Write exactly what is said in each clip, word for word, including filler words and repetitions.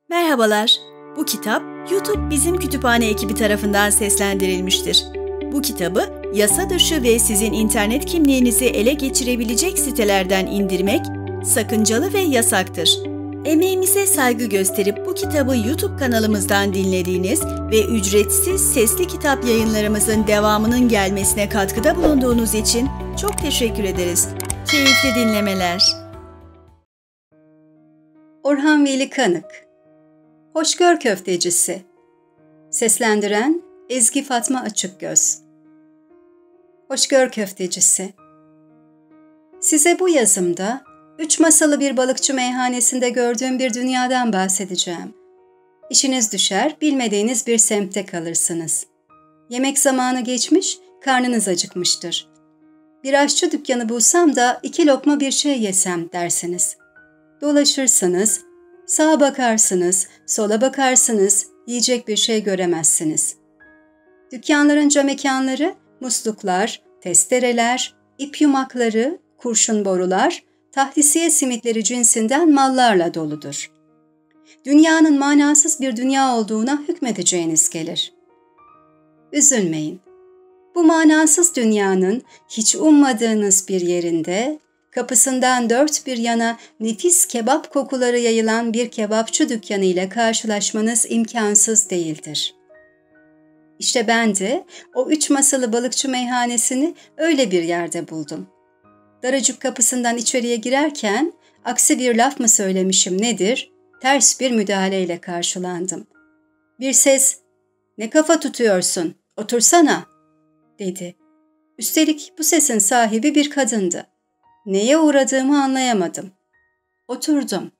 Merhabalar, bu kitap YouTube Bizim Kütüphane ekibi tarafından seslendirilmiştir. Bu kitabı yasa dışı ve sizin internet kimliğinizi ele geçirebilecek sitelerden indirmek sakıncalı ve yasaktır. Emeğimize saygı gösterip bu kitabı YouTube kanalımızdan dinlediğiniz ve ücretsiz sesli kitap yayınlarımızın devamının gelmesine katkıda bulunduğunuz için çok teşekkür ederiz. Keyifli dinlemeler. Orhan Veli Kanık Hoşgör Köftecisi. Seslendiren Ezgi Fatma Açıkgöz. Hoşgör Köftecisi. Size bu yazımda üç masalı bir balıkçı meyhanesinde gördüğüm bir dünyadan bahsedeceğim. İşiniz düşer, bilmediğiniz bir semtte kalırsınız. Yemek zamanı geçmiş, karnınız acıkmıştır. Bir aşçı dükkanı bulsam da iki lokma bir şey yesem dersiniz. Dolaşırsınız, sağa bakarsınız, sola bakarsınız, yiyecek bir şey göremezsiniz. Dükkanların camekanları, musluklar, testereler, ip yumakları, kurşun borular, tahtisiye simitleri cinsinden mallarla doludur. Dünyanın manasız bir dünya olduğuna hükmedeceğiniz gelir. Üzülmeyin. Bu manasız dünyanın hiç ummadığınız bir yerinde, kapısından dört bir yana nefis kebap kokuları yayılan bir kebapçı dükkanı ile karşılaşmanız imkansız değildir. İşte ben de o üç masalı balıkçı meyhanesini öyle bir yerde buldum. Daracık kapısından içeriye girerken aksi bir laf mı söylemişim nedir, ters bir müdahaleyle karşılandım. Bir ses, "Ne kafa tutuyorsun, otursana," dedi. Üstelik bu sesin sahibi bir kadındı. Neye uğradığımı anlayamadım. Oturdum.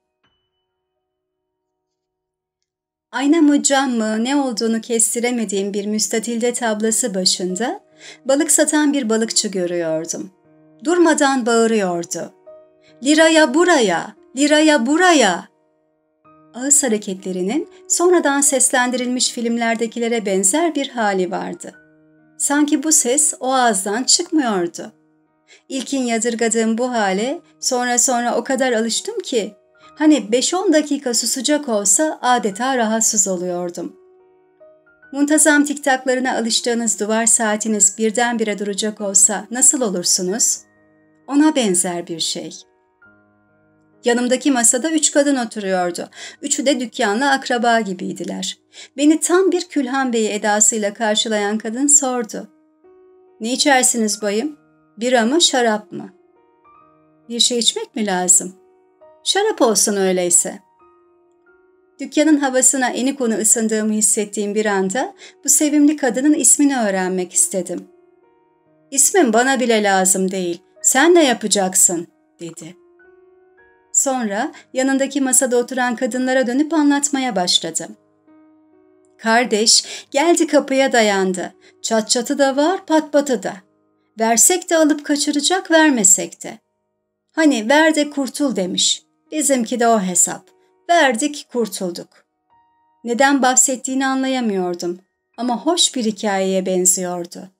Ayna mı cam mı ne olduğunu kestiremediğim bir müstatilde tablası başında balık satan bir balıkçı görüyordum. Durmadan bağırıyordu. "Liraya buraya, liraya buraya." Ağız hareketlerinin sonradan seslendirilmiş filmlerdekilere benzer bir hali vardı. Sanki bu ses o ağızdan çıkmıyordu. İlkin yadırgadığım bu hale sonra sonra o kadar alıştım ki, hani beş on dakika susacak olsa adeta rahatsız oluyordum. Muntazam tiktaklarına alıştığınız duvar saatiniz birdenbire duracak olsa nasıl olursunuz? Ona benzer bir şey. Yanımdaki masada üç kadın oturuyordu. Üçü de dükkanla akraba gibiydiler. Beni tam bir Külhan Bey edasıyla karşılayan kadın sordu. "Ne içersiniz bayım? Bira mı, şarap mı?" "Bir şey içmek mi lazım?" "Şarap olsun öyleyse." Dükkanın havasına eni konu ısındığımı hissettiğim bir anda bu sevimli kadının ismini öğrenmek istedim. "İsmim bana bile lazım değil, sen ne yapacaksın?" dedi. Sonra yanındaki masada oturan kadınlara dönüp anlatmaya başladım. "Kardeş geldi kapıya dayandı, çat çatı da var, pat patı da. Versek de alıp kaçıracak, vermesek de. Hani ver de kurtul demiş. Bizimki de o hesap. Verdik, kurtulduk." Neden bahsettiğini anlayamıyordum ama hoş bir hikayeye benziyordu.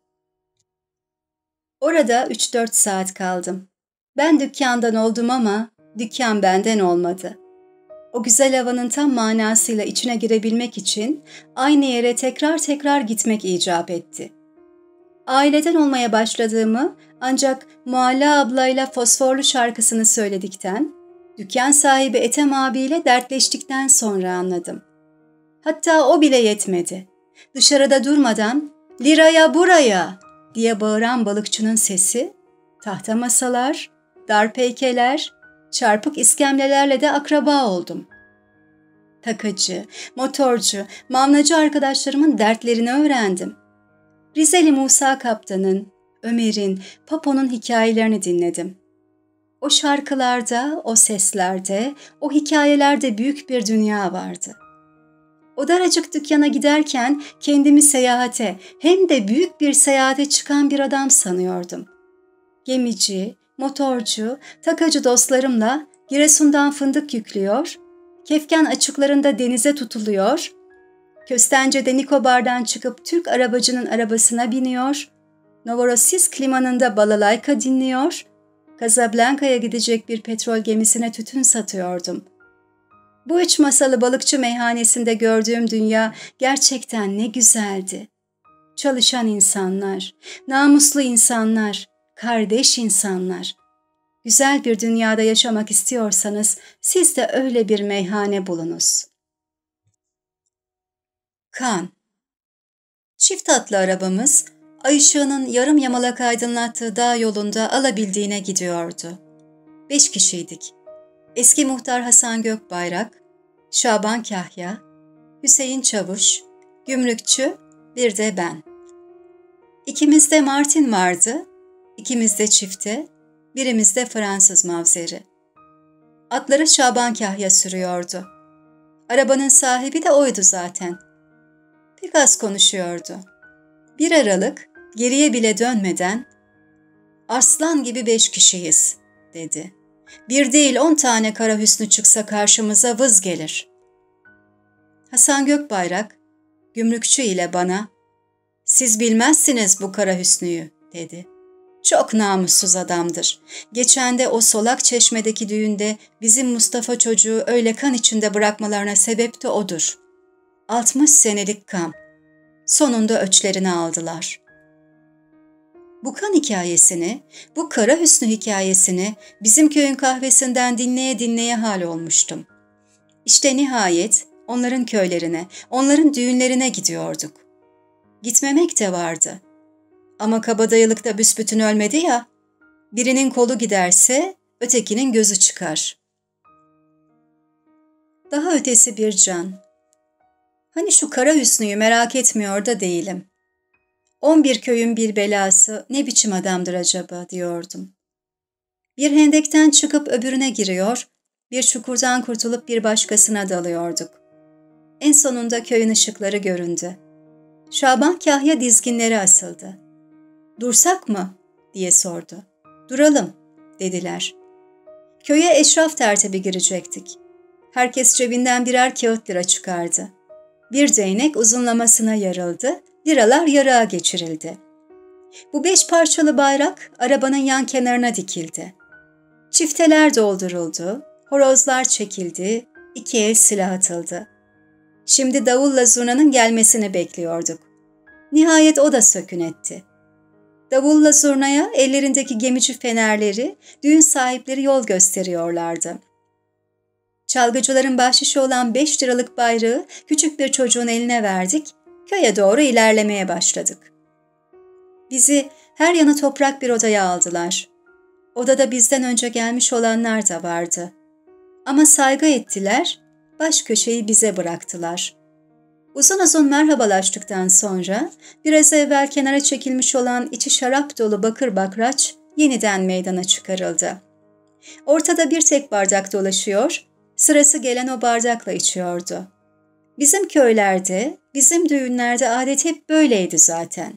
Orada üç dört saat kaldım. Ben dükkandan oldum ama dükkan benden olmadı. O güzel havanın tam manasıyla içine girebilmek için aynı yere tekrar tekrar gitmek icap etti. Aileden olmaya başladığımı ancak Mualla ablayla Fosforlu şarkısını söyledikten, dükkan sahibi Ethem abiyle dertleştikten sonra anladım. Hatta o bile yetmedi. Dışarıda durmadan "Liraya buraya!" diye bağıran balıkçının sesi, tahta masalar, dar peykeler, çarpık iskemlelerle de akraba oldum. Takıcı, motorcu, mavnacı arkadaşlarımın dertlerini öğrendim. Rizeli Musa Kaptan'ın, Ömer'in, Papo'nun hikayelerini dinledim. O şarkılarda, o seslerde, o hikayelerde büyük bir dünya vardı. O daracık dükkana giderken kendimi seyahate, hem de büyük bir seyahate çıkan bir adam sanıyordum. Gemici, motorcu, takacı dostlarımla Giresun'dan fındık yüklüyor, Kefken açıklarında denize tutuluyor, Köstence'de Nikobar'dan çıkıp Türk arabacının arabasına biniyor, Novorossiysk limanında balalayka dinliyor, Casablanca'ya gidecek bir petrol gemisine tütün satıyordum. Bu üç masalı balıkçı meyhanesinde gördüğüm dünya gerçekten ne güzeldi. Çalışan insanlar, namuslu insanlar, kardeş insanlar. Güzel bir dünyada yaşamak istiyorsanız siz de öyle bir meyhane bulunuz. Kan. Çift atlı arabamız, ay ışığının yarım yamalak aydınlattığı dağ yolunda alabildiğine gidiyordu. Beş kişiydik. Eski muhtar Hasan Gökbayrak, Şaban Kahya, Hüseyin Çavuş, gümrükçü, bir de ben. İkimizde Martin vardı, ikimizde çifte, birimizde Fransız mavzeri. Atları Şaban Kahya sürüyordu. Arabanın sahibi de oydu zaten. Pek az konuşuyordu. Bir aralık, geriye bile dönmeden, "Aslan gibi beş kişiyiz," dedi. "Bir değil on tane kara hüsnü çıksa karşımıza vız gelir." Hasan Gökbayrak, gümrükçü ile bana, "Siz bilmezsiniz bu kara hüsnüyü," dedi. "Çok namussuz adamdır. Geçen de o Solak Çeşme'deki düğünde bizim Mustafa çocuğu öyle kan içinde bırakmalarına sebep de odur. Altmış senelik kan. Sonunda öçlerini aldılar." Bu kan hikayesini, bu kara hüsnü hikayesini bizim köyün kahvesinden dinleye dinleye hal olmuştum. İşte nihayet onların köylerine, onların düğünlerine gidiyorduk. Gitmemek de vardı. Ama kabadayılıkta büsbütün ölmedi ya, birinin kolu giderse ötekinin gözü çıkar. Daha ötesi bir can. Hani şu kara hüsnüyü merak etmiyor da değilim. On bir köyün bir belası ne biçim adamdır acaba diyordum. Bir hendekten çıkıp öbürüne giriyor, bir çukurdan kurtulup bir başkasına dalıyorduk. En sonunda köyün ışıkları göründü. Şaban Kahya dizginleri asıldı. "Dursak mı?" diye sordu. "Duralım," dediler. Köye eşraf tertibi girecektik. Herkes cebinden birer kağıt lira çıkardı. Bir değnek uzunlamasına yarıldı, liralar yarığa geçirildi. Bu beş parçalı bayrak arabanın yan kenarına dikildi. Çifteler dolduruldu, horozlar çekildi, iki el silah atıldı. Şimdi davulla zurnanın gelmesini bekliyorduk. Nihayet o da sökün etti. Davulla zurnaya ellerindeki gemici fenerleri düğün sahipleri yol gösteriyorlardı. Çalgıcıların bahşişi olan beş liralık bayrağı küçük bir çocuğun eline verdik, köye doğru ilerlemeye başladık. Bizi her yanı toprak bir odaya aldılar. Odada bizden önce gelmiş olanlar da vardı. Ama saygı ettiler, baş köşeyi bize bıraktılar. Uzun uzun merhabalaştıktan sonra biraz evvel kenara çekilmiş olan içi şarap dolu bakır bakraç yeniden meydana çıkarıldı. Ortada bir tek bardak dolaşıyor, sırası gelen o bardakla içiyordu. Bizim köylerde, bizim düğünlerde adet hep böyleydi zaten.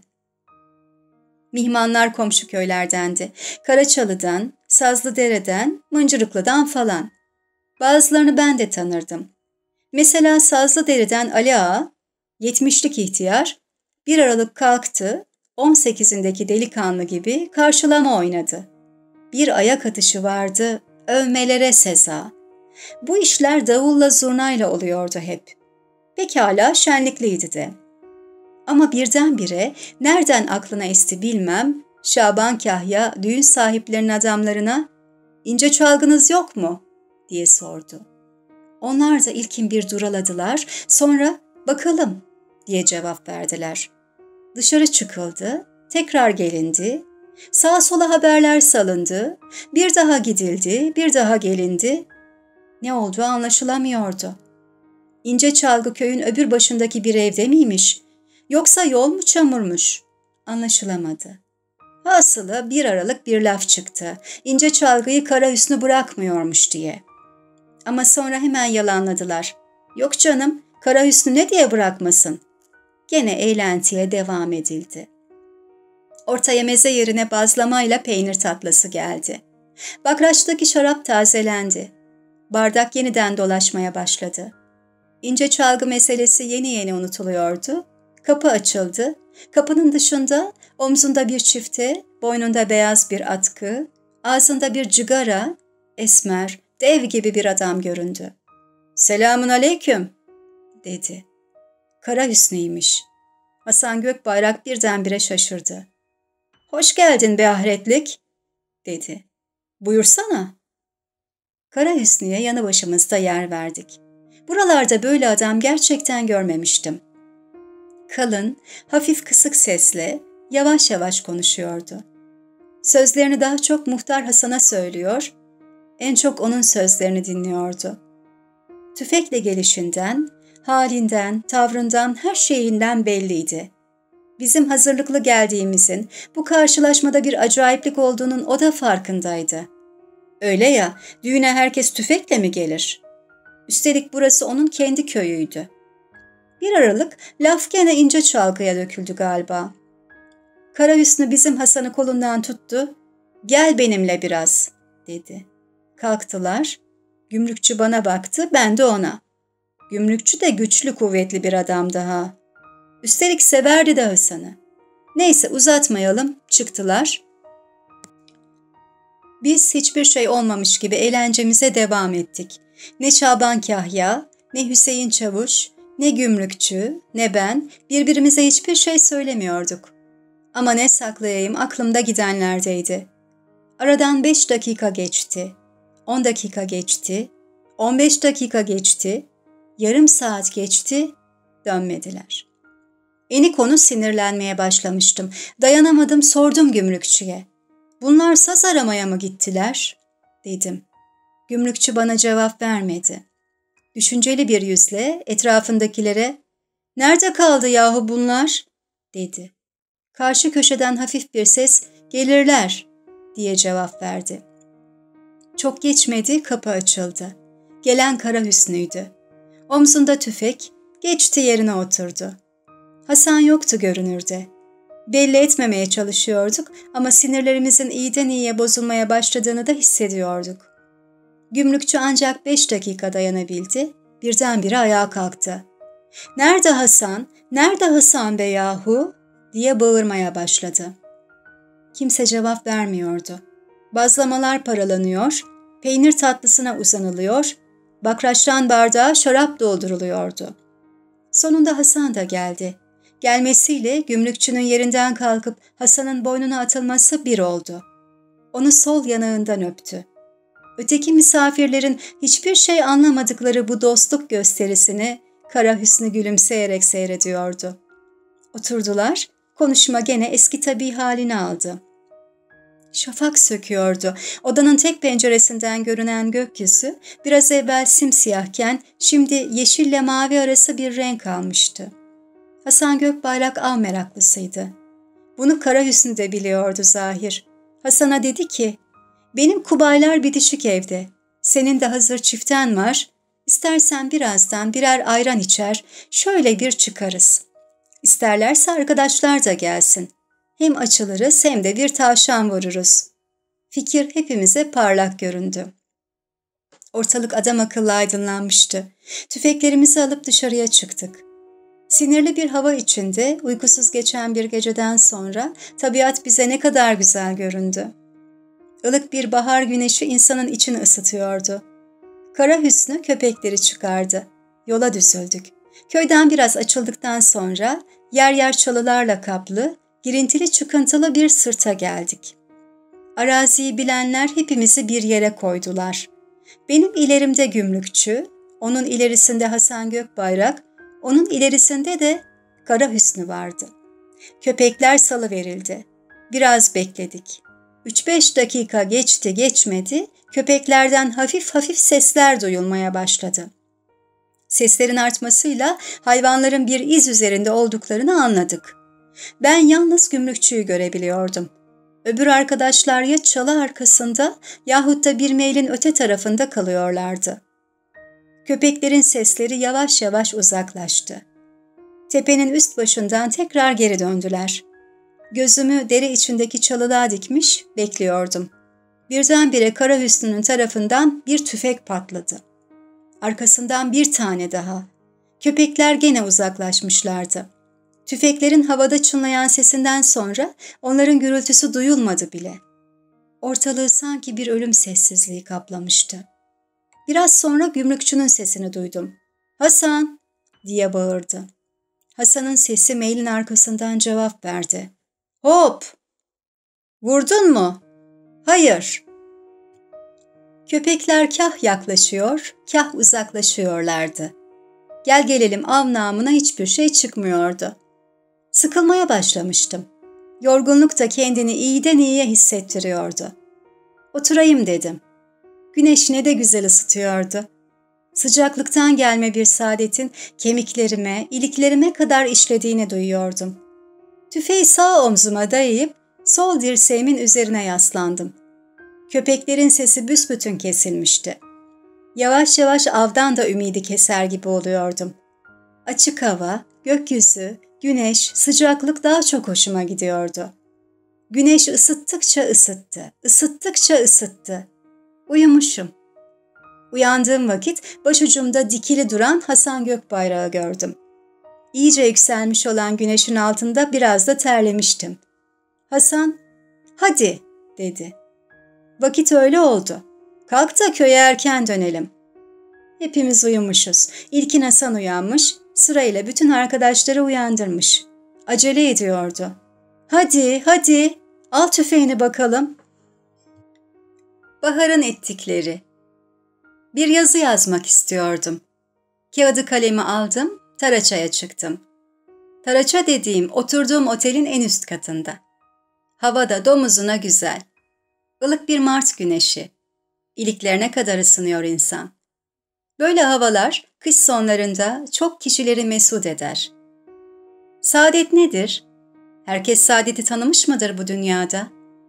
Mihmanlar komşu köylerdendi. Karaçalı'dan, Sazlıdere'den, Mıncırıklı'dan falan. Bazılarını ben de tanırdım. Mesela Sazlıdere'den Ali Ağa, yetmişlik ihtiyar, bir aralık kalktı, on sekizindeki delikanlı gibi karşılama oynadı. Bir ayak atışı vardı, övmelere seza. Bu işler davulla zurnayla oluyordu hep. Pekala şenlikliydi de. Ama birdenbire nereden aklına esti bilmem, Şaban Kahya düğün sahiplerinin adamlarına "İnce çalgınız yok mu?" diye sordu. Onlar da ilkin bir duraladılar, sonra "Bakalım," diye cevap verdiler. Dışarı çıkıldı, tekrar gelindi, sağa sola haberler salındı, bir daha gidildi, bir daha gelindi. Ne olduğu anlaşılamıyordu. İnce çalgı köyün öbür başındaki bir evde miymiş, yoksa yol mu çamurmuş? Anlaşılamadı. Hasılı bir aralık bir laf çıktı, İnce çalgıyı kara hüsnü bırakmıyormuş diye. Ama sonra hemen yalanladılar. Yok canım, kara hüsnü ne diye bırakmasın? Gene eğlentiye devam edildi. Ortaya meze yerine bazlamayla peynir tatlısı geldi. Bakraçtaki şarap tazelendi. Bardak yeniden dolaşmaya başladı. İnce çalgı meselesi yeni yeni unutuluyordu. Kapı açıldı. Kapının dışında omzunda bir çifte, boynunda beyaz bir atkı, ağzında bir cigara, esmer, dev gibi bir adam göründü. "Selamun aleyküm," dedi. Kara Hüsnü'ymiş. Hasan Gökbayrak birdenbire şaşırdı. "Hoş geldin be ahretlik," dedi. "Buyursana." Kara Hüsnü'ye yanı başımızda yer verdik. Buralarda böyle adam gerçekten görmemiştim. Kalın, hafif kısık sesle yavaş yavaş konuşuyordu. Sözlerini daha çok Muhtar Hasan'a söylüyor, en çok onun sözlerini dinliyordu. Tüfekle gelişinden, halinden, tavrından, her şeyinden belliydi. Bizim hazırlıklı geldiğimizin, bu karşılaşmada bir acayiplik olduğunun o da farkındaydı. Öyle ya, düğüne herkes tüfekle mi gelir? Üstelik burası onun kendi köyüydü. Bir aralık laf gene ince çalkıya döküldü galiba. Kara Hüsnü bizim Hasan'ı kolundan tuttu. "Gel benimle biraz," dedi. Kalktılar. Gümrükçü bana baktı, ben de ona. Gümrükçü de güçlü kuvvetli bir adam daha. Üstelik severdi de Hasan'ı. Neyse uzatmayalım, çıktılar. Biz hiçbir şey olmamış gibi eğlencemize devam ettik. Ne Şaban Kahya, ne Hüseyin Çavuş, ne Gümrükçü, ne ben birbirimize hiçbir şey söylemiyorduk. Ama ne saklayayım, aklımda gidenlerdeydi. Aradan beş dakika geçti, on dakika geçti, on beş dakika geçti, yarım saat geçti, dönmediler. Eni konu sinirlenmeye başlamıştım. Dayanamadım, sordum gümrükçüye. "Bunlar saz aramaya mı gittiler?" dedim. Gümrükçü bana cevap vermedi. Düşünceli bir yüzle etrafındakilere "Nerede kaldı yahu bunlar?" dedi. Karşı köşeden hafif bir ses "Gelirler," diye cevap verdi. Çok geçmedi, kapı açıldı. Gelen Kara Hüsnü'ydü. Omzunda tüfek, geçti yerine oturdu. Hasan yoktu görünürde. Belli etmemeye çalışıyorduk ama sinirlerimizin iyiden iyiye bozulmaya başladığını da hissediyorduk. Gümrükçü ancak beş dakika dayanabildi, birdenbire ayağa kalktı. "Nerede Hasan, nerede Hasan be yahu?" diye bağırmaya başladı. Kimse cevap vermiyordu. Bazlamalar paralanıyor, peynir tatlısına uzanılıyor, bakraçtan bardağa şarap dolduruluyordu. Sonunda Hasan da geldi. Gelmesiyle gümrükçünün yerinden kalkıp Hasan'ın boynuna atılması bir oldu. Onu sol yanağından öptü. Öteki misafirlerin hiçbir şey anlamadıkları bu dostluk gösterisini Kara Hüsnü gülümseyerek seyrediyordu. Oturdular, konuşma gene eski tabii halini aldı. Şafak söküyordu. Odanın tek penceresinden görünen gökyüzü biraz evvel simsiyahken şimdi yeşille mavi arası bir renk almıştı. Hasan Gökbayrak av meraklısıydı. Bunu Kara Hüsnü de biliyordu zahir. Hasan'a dedi ki, "Benim kubaylar bitişik evde. Senin de hazır çiften var. İstersen birazdan birer ayran içer, şöyle bir çıkarız. İsterlerse arkadaşlar da gelsin. Hem açılırız hem de bir tavşan vururuz." Fikir hepimize parlak göründü. Ortalık adam akıllı aydınlanmıştı. Tüfeklerimizi alıp dışarıya çıktık. Sinirli bir hava içinde uykusuz geçen bir geceden sonra tabiat bize ne kadar güzel göründü. Ilık bir bahar güneşi insanın içini ısıtıyordu. Kara Hüsnü köpekleri çıkardı. Yola düzüldük. Köyden biraz açıldıktan sonra yer yer çalılarla kaplı, girintili çıkıntılı bir sırta geldik. Araziyi bilenler hepimizi bir yere koydular. Benim ilerimde Gümrükçü, onun ilerisinde Hasan Gökbayrak, onun ilerisinde de Kara Hüsnü vardı. Köpekler salıverildi. Biraz bekledik. Üç beş dakika geçti geçmedi, köpeklerden hafif hafif sesler duyulmaya başladı. Seslerin artmasıyla hayvanların bir iz üzerinde olduklarını anladık. Ben yalnız Gümrükçüyü görebiliyordum. Öbür arkadaşlar ya çalı arkasında yahut da bir meylin öte tarafında kalıyorlardı. Köpeklerin sesleri yavaş yavaş uzaklaştı. Tepenin üst başından tekrar geri döndüler. Gözümü dere içindeki çalılığa dikmiş, bekliyordum. Birdenbire Kara Hüsnü'nün tarafından bir tüfek patladı. Arkasından bir tane daha. Köpekler gene uzaklaşmışlardı. Tüfeklerin havada çınlayan sesinden sonra onların gürültüsü duyulmadı bile. Ortalığı sanki bir ölüm sessizliği kaplamıştı. Biraz sonra gümrükçünün sesini duydum. "Hasan!" diye bağırdı. Hasan'ın sesi mailin arkasından cevap verdi. "Hop! Vurdun mu?" "Hayır." Köpekler kah yaklaşıyor, kah uzaklaşıyorlardı. Gel gelelim av namına hiçbir şey çıkmıyordu. Sıkılmaya başlamıştım. Yorgunluk da kendini iyiden iyiye hissettiriyordu. Oturayım dedim. Güneş ne de güzel ısıtıyordu. Sıcaklıktan gelme bir saadetin kemiklerime, iliklerime kadar işlediğini duyuyordum. Tüfeği sağ omzuma dayayıp sol dirseğimin üzerine yaslandım. Köpeklerin sesi büsbütün kesilmişti. Yavaş yavaş avdan da ümidi keser gibi oluyordum. Açık hava, gökyüzü, güneş, sıcaklık daha çok hoşuma gidiyordu. Güneş ısıttıkça ısıttı, ısıttıkça ısıttı. Uyumuşum. Uyandığım vakit başucumda dikili duran Hasan Gökbayrak'ı gördüm. İyice yükselmiş olan güneşin altında biraz da terlemiştim. Hasan, "Hadi," dedi. "Vakit öyle oldu. Kalk da köye erken dönelim." Hepimiz uyumuşuz. İlkin Hasan uyanmış, sırayla bütün arkadaşları uyandırmış. Acele ediyordu. "Hadi, hadi, al tüfeğini bakalım." Baharın ettikleri. Bir yazı yazmak istiyordum. Kağıdı kalemi aldım, Taraça'ya çıktım. Taraça dediğim oturduğum otelin en üst katında. Hava da domuzuna güzel. Ilık bir Mart güneşi. İliklerine kadar ısınıyor insan. Böyle havalar kış sonlarında çok kişileri mesut eder. Saadet nedir? Herkes saadeti tanımış mıdır bu dünyada?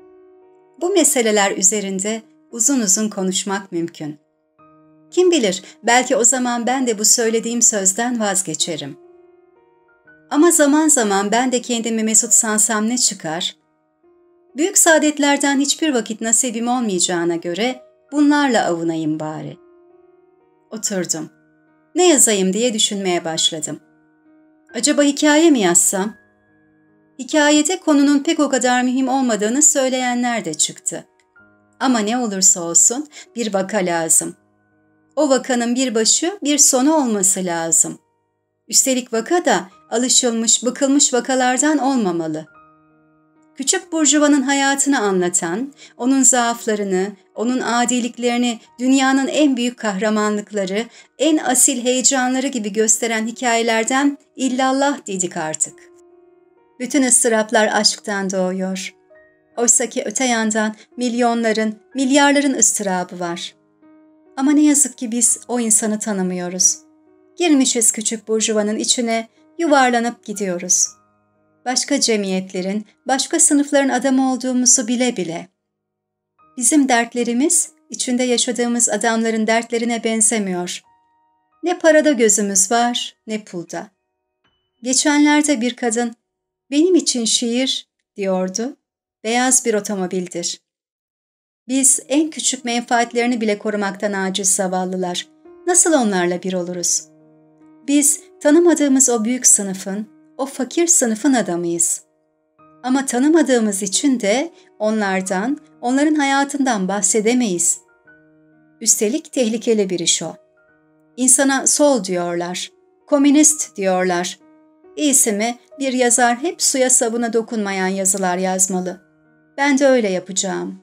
Bu meseleler üzerinde uzun uzun konuşmak mümkün. Kim bilir, belki o zaman ben de bu söylediğim sözden vazgeçerim. Ama zaman zaman ben de kendimi mesut sansam ne çıkar? Büyük saadetlerden hiçbir vakit nasibim olmayacağına göre bunlarla avunayım bari. Oturdum. Ne yazayım diye düşünmeye başladım. Acaba hikaye mi yazsam? Hikayede konunun pek o kadar mühim olmadığını söyleyenler de çıktı. Ama ne olursa olsun bir vaka lazım. O vakanın bir başı, bir sonu olması lazım. Üstelik vaka da alışılmış, bıkılmış vakalardan olmamalı. Küçük burjuvanın hayatını anlatan, onun zaaflarını, onun adiliklerini dünyanın en büyük kahramanlıkları, en asil heyecanları gibi gösteren hikayelerden illallah dedik artık. Bütün ıstıraplar aşktan doğuyor. Oysaki öte yandan milyonların, milyarların ıstırabı var. Ama ne yazık ki biz o insanı tanımıyoruz. Girmişiz küçük burjuvanın içine, yuvarlanıp gidiyoruz. Başka cemiyetlerin, başka sınıfların adamı olduğumuzu bile bile. Bizim dertlerimiz, içinde yaşadığımız adamların dertlerine benzemiyor. Ne parada gözümüz var, ne pulda. Geçenlerde bir kadın, "Benim için şiir," diyordu, "beyaz bir otomobildir." Biz en küçük menfaatlerini bile korumaktan aciz zavallılar. Nasıl onlarla bir oluruz? Biz tanımadığımız o büyük sınıfın, o fakir sınıfın adamıyız. Ama tanımadığımız için de onlardan, onların hayatından bahsedemeyiz. Üstelik tehlikeli bir iş o. İnsana sol diyorlar, komünist diyorlar. İyisi mi bir yazar hep suya sabuna dokunmayan yazılar yazmalı. Ben de öyle yapacağım.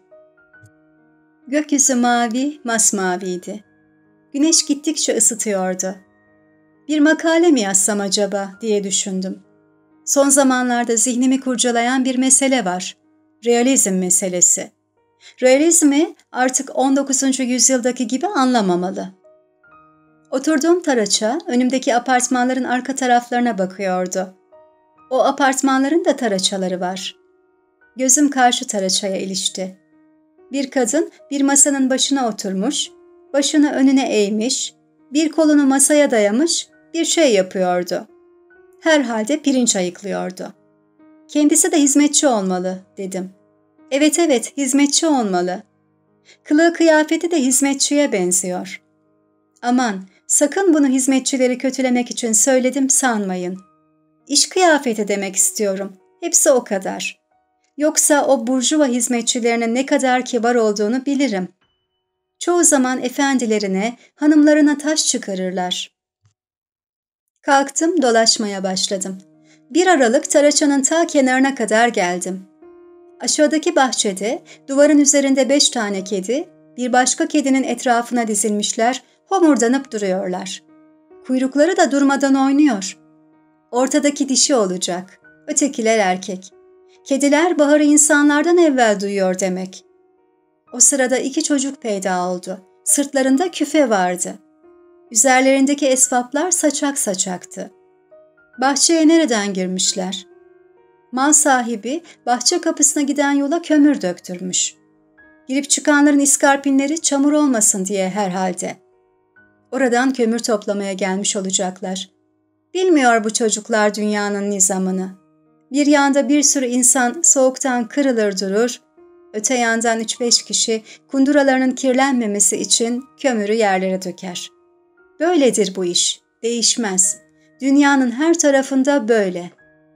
Gökyüzü mavi, masmaviydi. Güneş gittikçe ısıtıyordu. Bir makale mi yazsam acaba diye düşündüm. Son zamanlarda zihnimi kurcalayan bir mesele var. Realizm meselesi. Realizmi artık on dokuzuncu yüzyıldaki gibi anlamamalı. Oturduğum Taraça, önümdeki apartmanların arka taraflarına bakıyordu. O apartmanların da taraçaları var. Gözüm karşı taraçaya ilişti. Bir kadın bir masanın başına oturmuş, başını önüne eğmiş, bir kolunu masaya dayamış, bir şey yapıyordu. Herhalde pirinç ayıklıyordu. Kendisi de hizmetçi olmalı, dedim. Evet evet, hizmetçi olmalı. Kılığı kıyafeti de hizmetçiye benziyor. Aman, sakın bunu hizmetçileri kötülemek için söyledim sanmayın. İş kıyafeti demek istiyorum. Hepsi o kadar. Yoksa o burjuva hizmetçilerinin ne kadar kibar olduğunu bilirim. Çoğu zaman efendilerine, hanımlarına taş çıkarırlar. Kalktım, dolaşmaya başladım. Bir aralık taraçanın ta kenarına kadar geldim. Aşağıdaki bahçede, duvarın üzerinde beş tane kedi, bir başka kedinin etrafına dizilmişler, homurdanıp duruyorlar. Kuyrukları da durmadan oynuyor. Ortadaki dişi olacak, ötekiler erkek. Kediler baharı insanlardan evvel duyuyor demek. O sırada iki çocuk peyda oldu. Sırtlarında küfe vardı. Üzerlerindeki esvaplar saçak saçaktı. Bahçeye nereden girmişler? Mal sahibi bahçe kapısına giden yola kömür döktürmüş. Girip çıkanların iskarpinleri çamur olmasın diye herhalde. Oradan kömür toplamaya gelmiş olacaklar. Bilmiyor bu çocuklar dünyanın nizamını. Bir yanda bir sürü insan soğuktan kırılır durur, öte yandan üç beş kişi kunduralarının kirlenmemesi için kömürü yerlere döker. Böyledir bu iş, değişmez. Dünyanın her tarafında böyle.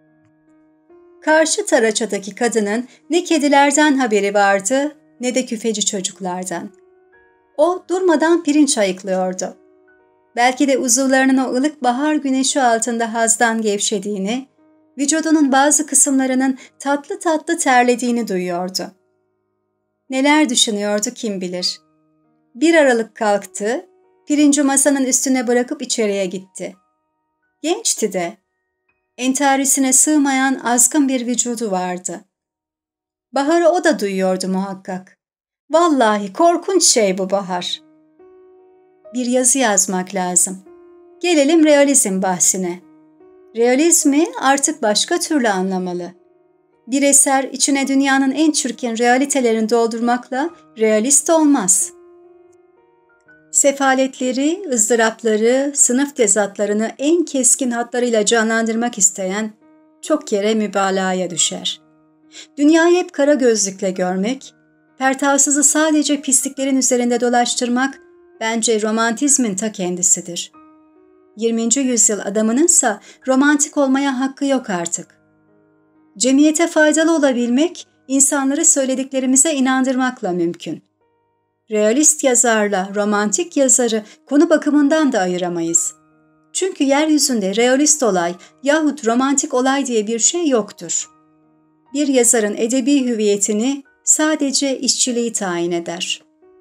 Karşı taraçadaki kadının ne kedilerden haberi vardı ne de küfeci çocuklardan. O durmadan pirinç ayıklıyordu. Belki de uzuvlarının o ılık bahar güneşi altında hazdan gevşediğini, vücudunun bazı kısımlarının tatlı tatlı terlediğini duyuyordu. Neler düşünüyordu kim bilir. Bir aralık kalktı, pirinci masanın üstüne bırakıp içeriye gitti. Gençti de, entarisine sığmayan azgın bir vücudu vardı. Baharı o da duyuyordu muhakkak. Vallahi korkunç şey bu bahar. Bir yazı yazmak lazım. Gelelim realizm bahsine. Realizmi artık başka türlü anlamalı. Bir eser içine dünyanın en çirkin realitelerini doldurmakla realist olmaz. Sefaletleri, ızdırapları, sınıf tezatlarını en keskin hatlarıyla canlandırmak isteyen çok kere mübalağaya düşer. Dünyayı hep kara gözlükle görmek, pertavsızı sadece pisliklerin üzerinde dolaştırmak bence romantizmin ta kendisidir. yirminci yüzyıl adamınınsa romantik olmaya hakkı yok artık. Cemiyete faydalı olabilmek, insanları söylediklerimize inandırmakla mümkün. Realist yazarla romantik yazarı konu bakımından da ayıramayız. Çünkü yeryüzünde realist olay yahut romantik olay diye bir şey yoktur. Bir yazarın edebi hüviyetini sadece işçiliği tayin eder.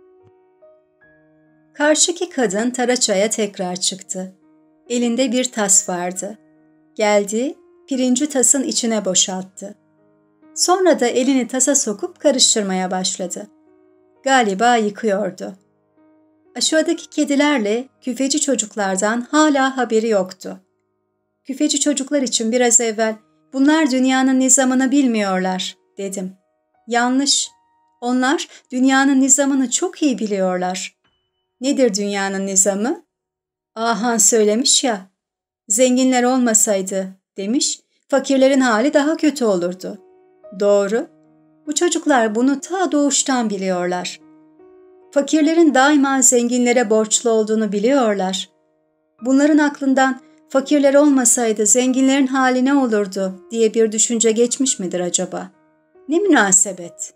Karşıki kadın taraçaya tekrar çıktı. Elinde bir tas vardı. Geldi, pirinci tasın içine boşalttı. Sonra da elini tasa sokup karıştırmaya başladı. Galiba yıkıyordu. Aşağıdaki kedilerle küfeci çocuklardan hala haberi yoktu. Küfeci çocuklar için biraz evvel bunlar dünyanın nizamını bilmiyorlar dedim. Yanlış. Onlar dünyanın nizamını çok iyi biliyorlar. Nedir dünyanın nizamı? Ahan söylemiş ya, zenginler olmasaydı demiş, fakirlerin hali daha kötü olurdu. Doğru. Bu çocuklar bunu ta doğuştan biliyorlar. Fakirlerin daima zenginlere borçlu olduğunu biliyorlar. Bunların aklından fakirler olmasaydı zenginlerin hali ne olurdu diye bir düşünce geçmiş midir acaba? Ne münasebet.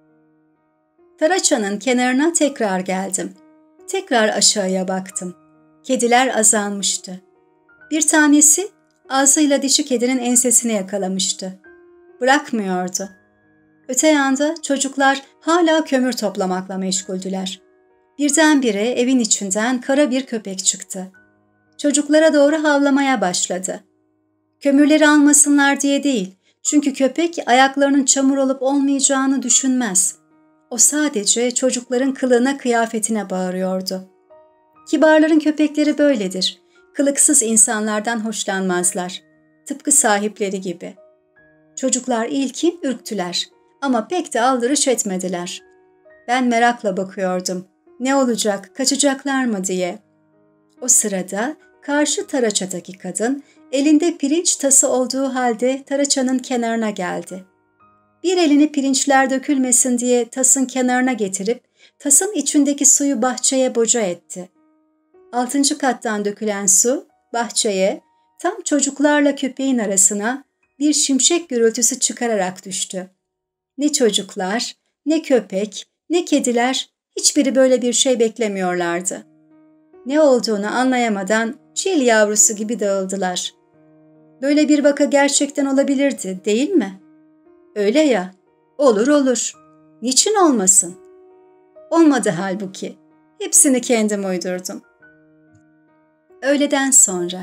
Taraçanın kenarına tekrar geldim. Tekrar aşağıya baktım. Kediler azalmıştı. Bir tanesi ağzıyla dişi kedinin ensesini yakalamıştı. Bırakmıyordu. Öte yanda çocuklar hala kömür toplamakla meşguldüler. Birdenbire evin içinden kara bir köpek çıktı. Çocuklara doğru havlamaya başladı. Kömürleri almasınlar diye değil, çünkü köpek ayaklarının çamur olup olmayacağını düşünmez. O sadece çocukların kılığına kıyafetine bağırıyordu. Kibarların köpekleri böyledir. Kılıksız insanlardan hoşlanmazlar. Tıpkı sahipleri gibi. Çocuklar ilkin ürktüler ama pek de aldırış etmediler. Ben merakla bakıyordum. Ne olacak, kaçacaklar mı diye. O sırada karşı taraçadaki kadın elinde pirinç tası olduğu halde taraçanın kenarına geldi. Bir elini pirinçler dökülmesin diye tasın kenarına getirip tasın içindeki suyu bahçeye boca etti. Altıncı kattan dökülen su bahçeye, tam çocuklarla köpeğin arasına bir şimşek gürültüsü çıkararak düştü. Ne çocuklar, ne köpek, ne kediler Hiçbiri böyle bir şey beklemiyorlardı. Ne olduğunu anlayamadan çil yavrusu gibi dağıldılar. Böyle bir vaka gerçekten olabilirdi, değil mi? Öyle ya, olur olur. Niçin olmasın? Olmadı halbuki. Hepsini kendim uydurdum. Öğleden sonra.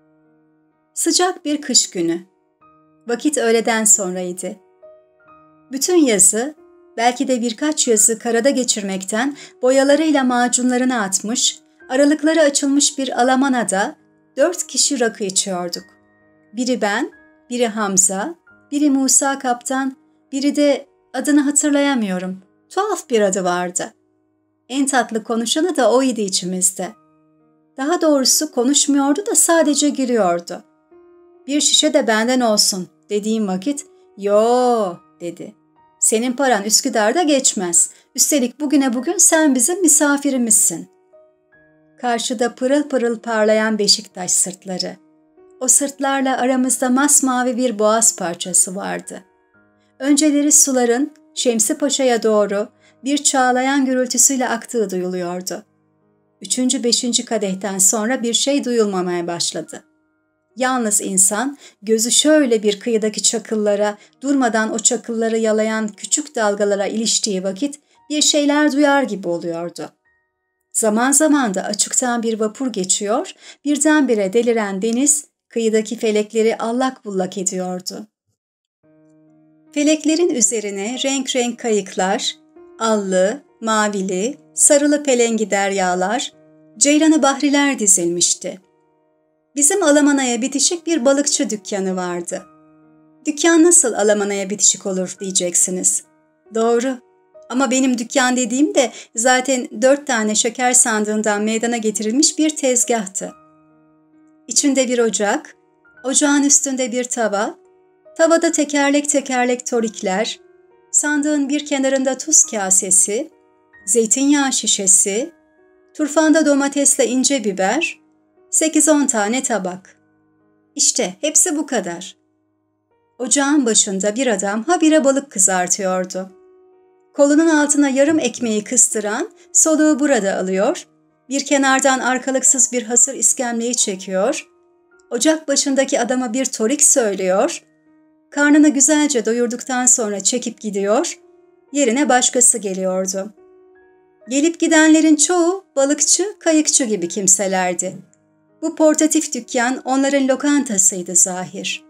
Sıcak bir kış günü. Vakit öğleden sonraydı. Bütün yazı, belki de birkaç yazı karada geçirmekten boyalarıyla macunlarını atmış, aralıkları açılmış bir alamanada dört kişi rakı içiyorduk. Biri ben, biri Hamza, biri Musa Kaptan, biri de adını hatırlayamıyorum. Tuhaf bir adı vardı. En tatlı konuşanı da oydu içimizde. Daha doğrusu konuşmuyordu da sadece gülüyordu. Bir şişe de benden olsun dediğim vakit, "Yo," dedi. "Senin paran Üsküdar'da geçmez. Üstelik bugüne bugün sen bizim misafirimizsin." Karşıda pırıl pırıl parlayan Beşiktaş sırtları. O sırtlarla aramızda masmavi bir boğaz parçası vardı. Önceleri suların Şemsi Paşa'ya doğru bir çağlayan gürültüsüyle aktığı duyuluyordu. Üçüncü, beşinci kadehten sonra bir şey duyulmamaya başladı. Yalnız insan gözü şöyle bir kıyıdaki çakıllara, durmadan o çakılları yalayan küçük dalgalara iliştiği vakit bir şeyler duyar gibi oluyordu. Zaman zaman da açıktan bir vapur geçiyor, birdenbire deliren deniz kıyıdaki felekleri allak bullak ediyordu. Feleklerin üzerine renk renk kayıklar, allı, mavili, sarılı pelengi deryalar, ceylanı bahriler dizilmişti. Bizim Alamana'ya bitişik bir balıkçı dükkanı vardı. Dükkan nasıl Alamana'ya bitişik olur diyeceksiniz. Doğru. Ama benim dükkan dediğim de zaten dört tane şeker sandığından meydana getirilmiş bir tezgahtı. İçinde bir ocak, ocağın üstünde bir tava, tavada tekerlek tekerlek torikler, sandığın bir kenarında tuz kasesi, zeytinyağı şişesi, turfanda domatesle ince biber, sekiz on tane tabak. İşte hepsi bu kadar. Ocağın başında bir adam habire balık kızartıyordu. Kolunun altına yarım ekmeği kıstıran soluğu burada alıyor, bir kenardan arkalıksız bir hasır iskemleyi çekiyor, ocak başındaki adama bir torik söylüyor, karnını güzelce doyurduktan sonra çekip gidiyor, yerine başkası geliyordu. Gelip gidenlerin çoğu balıkçı, kayıkçı gibi kimselerdi. Bu portatif dükkan onların lokantasıydı zahir.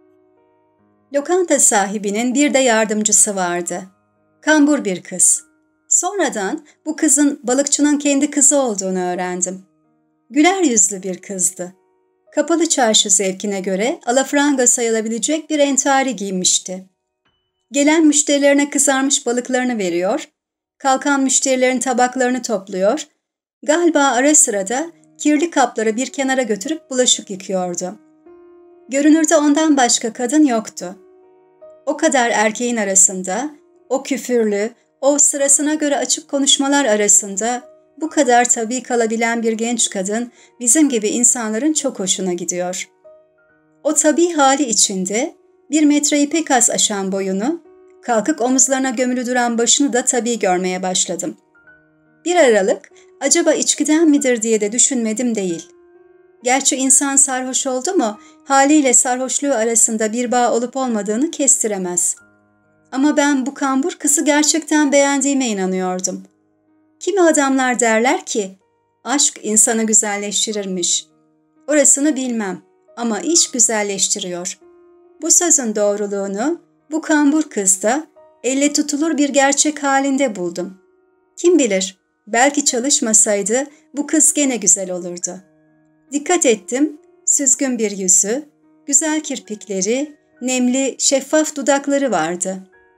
Lokanta sahibinin bir de yardımcısı vardı. Kambur bir kız. Sonradan bu kızın balıkçının kendi kızı olduğunu öğrendim. Güler yüzlü bir kızdı. Kapalı çarşı zevkine göre alafranga sayılabilecek bir entari giymişti. Gelen müşterilerine kızarmış balıklarını veriyor, kalkan müşterilerin tabaklarını topluyor, galiba ara sıra da kirli kapları bir kenara götürüp bulaşık yıkıyordu. Görünürde ondan başka kadın yoktu. O kadar erkeğin arasında, o küfürlü, o sırasına göre açık konuşmalar arasında bu kadar tabii kalabilen bir genç kadın bizim gibi insanların çok hoşuna gidiyor. O tabii hali içinde bir metreyi pek az aşan boyunu, kalkık omuzlarına gömülü duran başını da tabii görmeye başladım. Bir aralık acaba içkiden midir diye de düşünmedim değil. Gerçi insan sarhoş oldu mu haliyle sarhoşluğu arasında bir bağ olup olmadığını kestiremez. Ama ben bu kambur kızı gerçekten beğendiğime inanıyordum. Kimi adamlar derler ki, aşk insanı güzelleştirirmiş. Orasını bilmem ama iş güzelleştiriyor. Bu sözün doğruluğunu bu kambur kızda elle tutulur bir gerçek halinde buldum. Kim bilir, belki çalışmasaydı bu kız gene güzel olurdu. Dikkat ettim, süzgün bir yüzü, güzel kirpikleri, nemli, şeffaf dudakları vardı.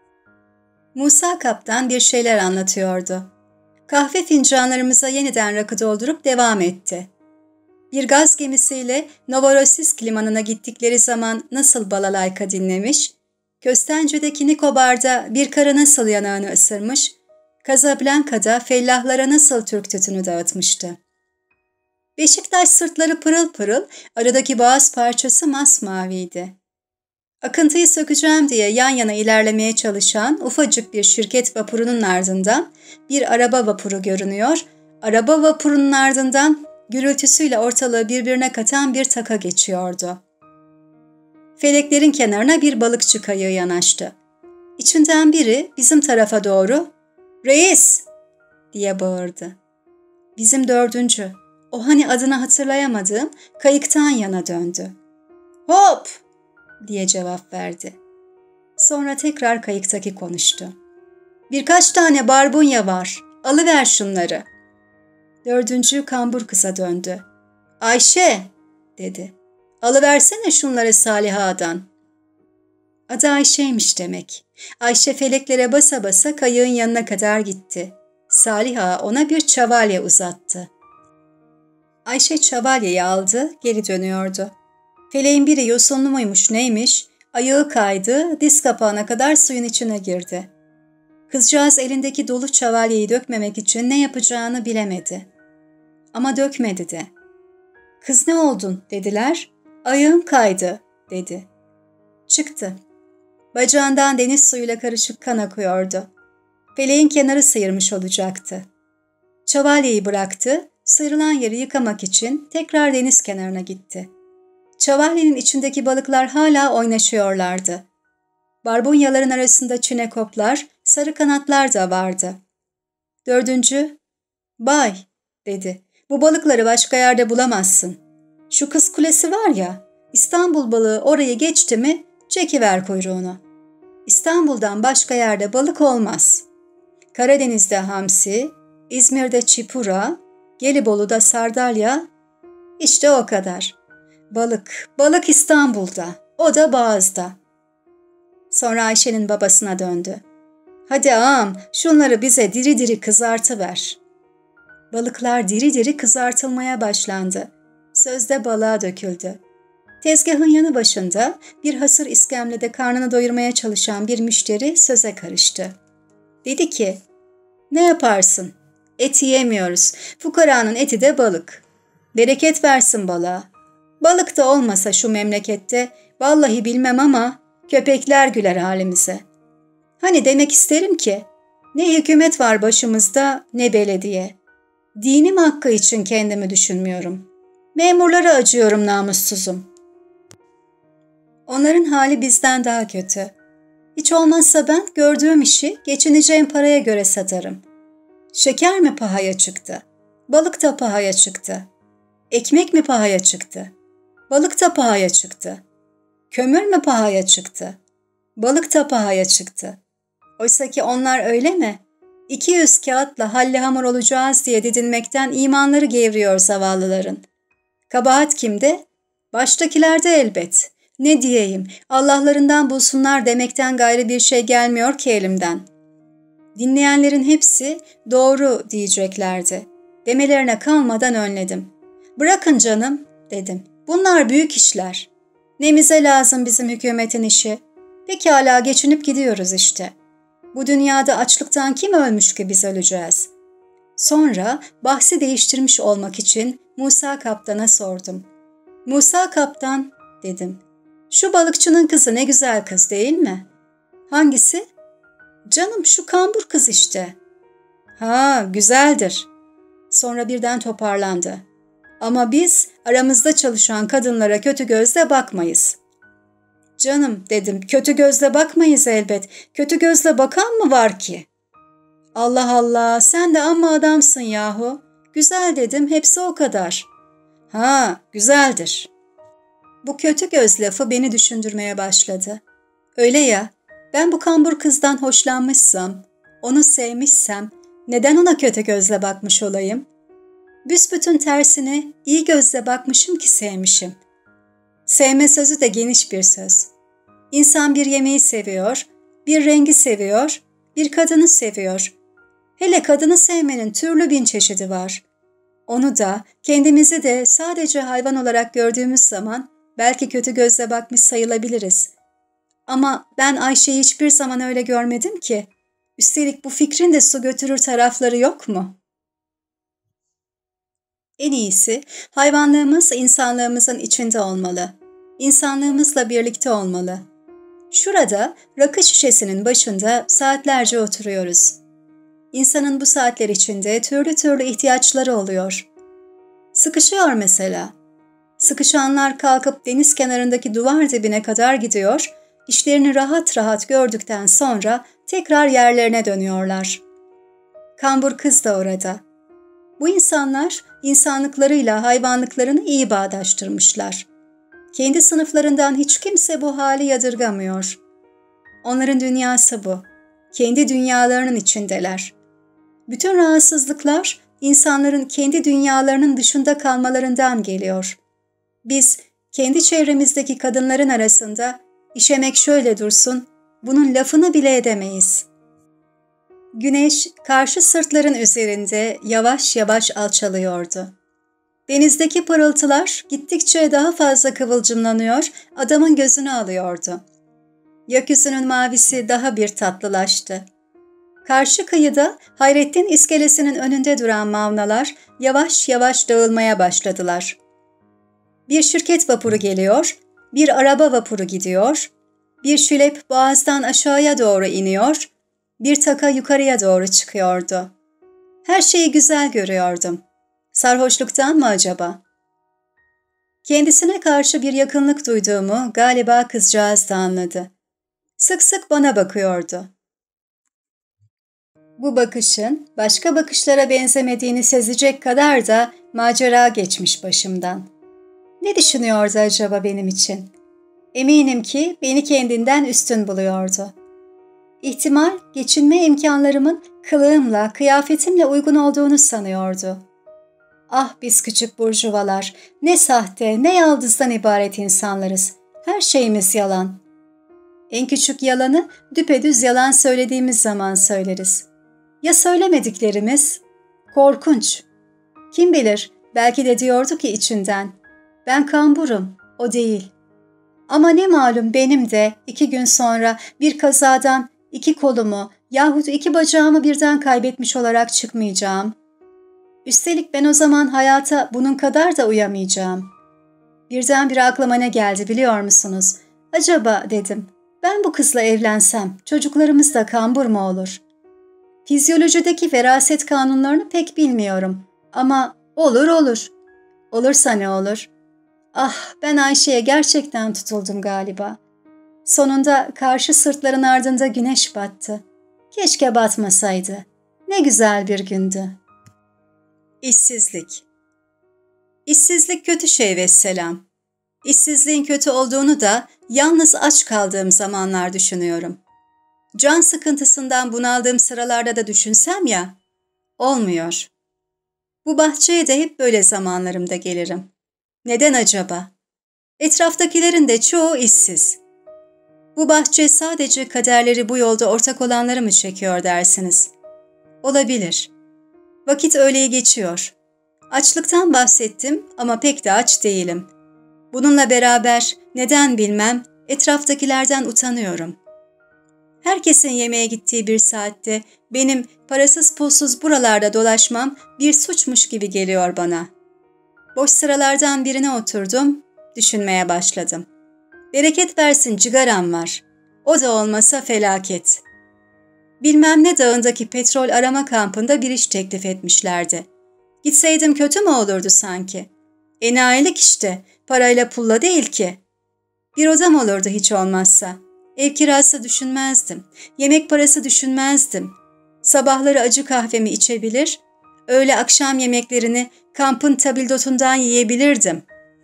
Musa Kaptan bir şeyler anlatıyordu. Kahve fincanlarımıza yeniden rakı doldurup devam etti. Bir gaz gemisiyle Novorossiysk limanına gittikleri zaman nasıl balalayka dinlemiş, Köstence'deki Nikobar'da bir karı nasıl yanağını ısırmış, Casablanca'da fellahlara nasıl Türk tütünü dağıtmıştı. Beşiktaş sırtları pırıl pırıl, aradaki boğaz parçası masmaviydi. Akıntıyı sökeceğim diye yan yana ilerlemeye çalışan ufacık bir şirket vapurunun ardından bir araba vapuru görünüyor, araba vapurunun ardından gürültüsüyle ortalığı birbirine katan bir taka geçiyordu. Feleklerin kenarına bir balıkçı kayığı yanaştı. İçinden biri bizim tarafa doğru "Reis!" diye bağırdı. Bizim dördüncü, o hani adını hatırlayamadığım kayıktan yana döndü. "Hop!" diye cevap verdi. Sonra tekrar kayıktaki konuştu. "Birkaç tane barbunya var, alıver şunları." Dördüncü kambur kıza döndü. "Ayşe!" dedi. "Alıversene şunları Saliha'dan." Adı Ayşe'ymiş demek. Ayşe feleklere basa basa kayığın yanına kadar gitti. Saliha ona bir çavalye uzattı. Ayşe çavalyeyi aldı, geri dönüyordu. Feleğin biri yosunlu muymuş neymiş, ayağı kaydı, diz kapağına kadar suyun içine girdi. Kızcağız elindeki dolu çavalyeyi dökmemek için ne yapacağını bilemedi. Ama dökmedi de. "Kız ne oldun?" dediler. "Ayağım kaydı," dedi. Çıktı. Bacağından deniz suyuyla karışık kan akıyordu. Feleğin kenarı sıyırmış olacaktı. Çavalyeyi bıraktı, sıyrılan yeri yıkamak için tekrar deniz kenarına gitti. Çavalyenin içindeki balıklar hala oynaşıyorlardı. Barbunyaların arasında çinekoplar, sarı kanatlar da vardı. Dördüncü, "Bay," dedi, "bu balıkları başka yerde bulamazsın. Şu Kız Kulesi var ya, İstanbul balığı orayı geçti mi, çekiver kuyruğunu. İstanbul'dan başka yerde balık olmaz. Karadeniz'de hamsi, İzmir'de çipura, Gelibolu'da sardalya, işte o kadar. Balık, balık İstanbul'da, o da Boğaz'da." Sonra Ayşe'nin babasına döndü. "Hadi ağam, şunları bize diri diri kızartıver." Balıklar diri diri kızartılmaya başlandı. Sözde balığa döküldü. Tezgahın yanı başında bir hasır iskemlede karnını doyurmaya çalışan bir müşteri söze karıştı. Dedi ki, "Ne yaparsın? Et yiyemiyoruz. Fukaranın eti de balık. Bereket versin balığa. Balık da olmasa şu memlekette, vallahi bilmem ama köpekler güler halimize. Hani demek isterim ki, ne hükümet var başımızda ne belediye. Dinim hakkı için kendimi düşünmüyorum. Memurlara acıyorum namussuzum. Onların hali bizden daha kötü. Hiç olmazsa ben gördüğüm işi geçineceğim paraya göre satarım. Şeker mi pahaya çıktı? Balık da pahaya çıktı. Ekmek mi pahaya çıktı? Balık da pahaya çıktı. Kömür mü pahaya çıktı? Balık da pahaya çıktı. Oysa ki onlar öyle mi? iki yüz kağıtla halli hamur olacağız diye didinmekten imanları gevriyor zavallıların. Kabahat kimde? Baştakilerde elbet. Ne diyeyim, Allah'larından bulsunlar demekten gayrı bir şey gelmiyor ki elimden. Dinleyenlerin hepsi doğru diyeceklerdi. Demelerine kalmadan önledim. Bırakın canım, dedim. Bunlar büyük işler. Nemize lazım bizim hükümetin işi. Pekala geçinip gidiyoruz işte. Bu dünyada açlıktan kim ölmüş ki biz öleceğiz? Sonra bahsi değiştirmiş olmak için Musa Kaptan'a sordum. Musa Kaptan, dedim. Şu balıkçının kızı ne güzel kız değil mi? Hangisi? Canım şu kambur kız işte. Ha, güzeldir. Sonra birden toparlandı. Ama biz aramızda çalışan kadınlara kötü gözle bakmayız. Canım, dedim, kötü gözle bakmayız elbet. Kötü gözle bakan mı var ki? Allah Allah, sen de amma adamsın yahu. Güzel dedim, hepsi o kadar. Ha, güzeldir. Bu kötü göz lafı beni düşündürmeye başladı. Öyle ya, ben bu kambur kızdan hoşlanmışsam, onu sevmişsem, neden ona kötü gözle bakmış olayım? Büsbütün tersine iyi gözle bakmışım ki sevmişim. Sevme sözü de geniş bir söz. İnsan bir yemeği seviyor, bir rengi seviyor, bir kadını seviyor. Hele kadını sevmenin türlü bin çeşidi var. Onu da, kendimizi de sadece hayvan olarak gördüğümüz zaman belki kötü gözle bakmış sayılabiliriz. Ama ben Ayşe'yi hiçbir zaman öyle görmedim ki. Üstelik bu fikrin de su götürür tarafları yok mu? En iyisi hayvanlığımız insanlığımızın içinde olmalı. İnsanlığımızla birlikte olmalı. Şurada rakı şişesinin başında saatlerce oturuyoruz. İnsanın bu saatler içinde türlü türlü ihtiyaçları oluyor. Sıkışıyor mesela. Sıkışanlar kalkıp deniz kenarındaki duvar dibine kadar gidiyor, işlerini rahat rahat gördükten sonra tekrar yerlerine dönüyorlar. Kambur kız da orada. Bu insanlar insanlıklarıyla hayvanlıklarını iyi bağdaştırmışlar. Kendi sınıflarından hiç kimse bu hali yadırgamıyor. Onların dünyası bu. Kendi dünyalarının içindeler. Bütün rahatsızlıklar insanların kendi dünyalarının dışında kalmalarından geliyor. Biz kendi çevremizdeki kadınların arasında işemek şöyle dursun, bunun lafını bile edemeyiz. Güneş karşı sırtların üzerinde yavaş yavaş alçalıyordu. Denizdeki parıltılar gittikçe daha fazla kıvılcımlanıyor, adamın gözünü alıyordu. Gökyüzünün mavisi daha bir tatlılaştı. Karşı kıyıda Hayrettin iskelesinin önünde duran mavnalar yavaş yavaş dağılmaya başladılar. Bir şirket vapuru geliyor, bir araba vapuru gidiyor, bir şülep boğazdan aşağıya doğru iniyor, bir taka yukarıya doğru çıkıyordu. Her şeyi güzel görüyordum. Sarhoşluktan mı acaba? Kendisine karşı bir yakınlık duyduğumu galiba kızcağız da anladı. Sık sık bana bakıyordu. Bu bakışın başka bakışlara benzemediğini sezecek kadar da macera geçmiş başımdan. Ne düşünüyordu acaba benim için? Eminim ki beni kendinden üstün buluyordu. İhtimal geçinme imkanlarımın kılığımla, kıyafetimle uygun olduğunu sanıyordu. Ah biz küçük burjuvalar, ne sahte, ne yaldızdan ibaret insanlarız. Her şeyimiz yalan. En küçük yalanı düpedüz yalan söylediğimiz zaman söyleriz. Ya söylemediklerimiz? Korkunç. Kim bilir, belki de diyordu ki içinden, ben kamburum, o değil. Ama ne malum benim de iki gün sonra bir kazadan iki kolumu yahut iki bacağımı birden kaybetmiş olarak çıkmayacağım. Üstelik ben o zaman hayata bunun kadar da uyamayacağım. Birdenbire aklıma ne geldi biliyor musunuz? Acaba dedim, ben bu kızla evlensem çocuklarımız da kambur mu olur? Fizyolojideki veraset kanunlarını pek bilmiyorum ama olur olur. Olursa ne olur? Ah ben Ayşe'ye gerçekten tutuldum galiba. Sonunda karşı sırtların ardında güneş battı. Keşke batmasaydı. Ne güzel bir gündü. İşsizlik. İşsizlik kötü şey vesselam. İşsizliğin kötü olduğunu da yalnız aç kaldığım zamanlar düşünüyorum. Can sıkıntısından bunaldığım sıralarda da düşünsem ya, olmuyor. Bu bahçeye de hep böyle zamanlarımda gelirim. Neden acaba? Etraftakilerin de çoğu işsiz. Bu bahçe sadece kaderleri bu yolda ortak olanları mı çekiyor dersiniz? Olabilir. Vakit öğleyi geçiyor. Açlıktan bahsettim ama pek de aç değilim. Bununla beraber neden bilmem etraftakilerden utanıyorum. Herkesin yemeğe gittiği bir saatte benim parasız pulsuz buralarda dolaşmam bir suçmuş gibi geliyor bana. Boş sıralardan birine oturdum, düşünmeye başladım. Bereket versin cigaram var. O da olmasa felaket. Bilmem ne dağındaki petrol arama kampında bir iş teklif etmişlerdi. Gitseydim kötü mü olurdu sanki? Enayilik işte, parayla pulla değil ki. Bir odam olurdu hiç olmazsa. Ev kirası düşünmezdim, yemek parası düşünmezdim. Sabahları acı kahvemi içebilir, öğle akşam yemeklerini kampın tabildotundan yiyebilirdim.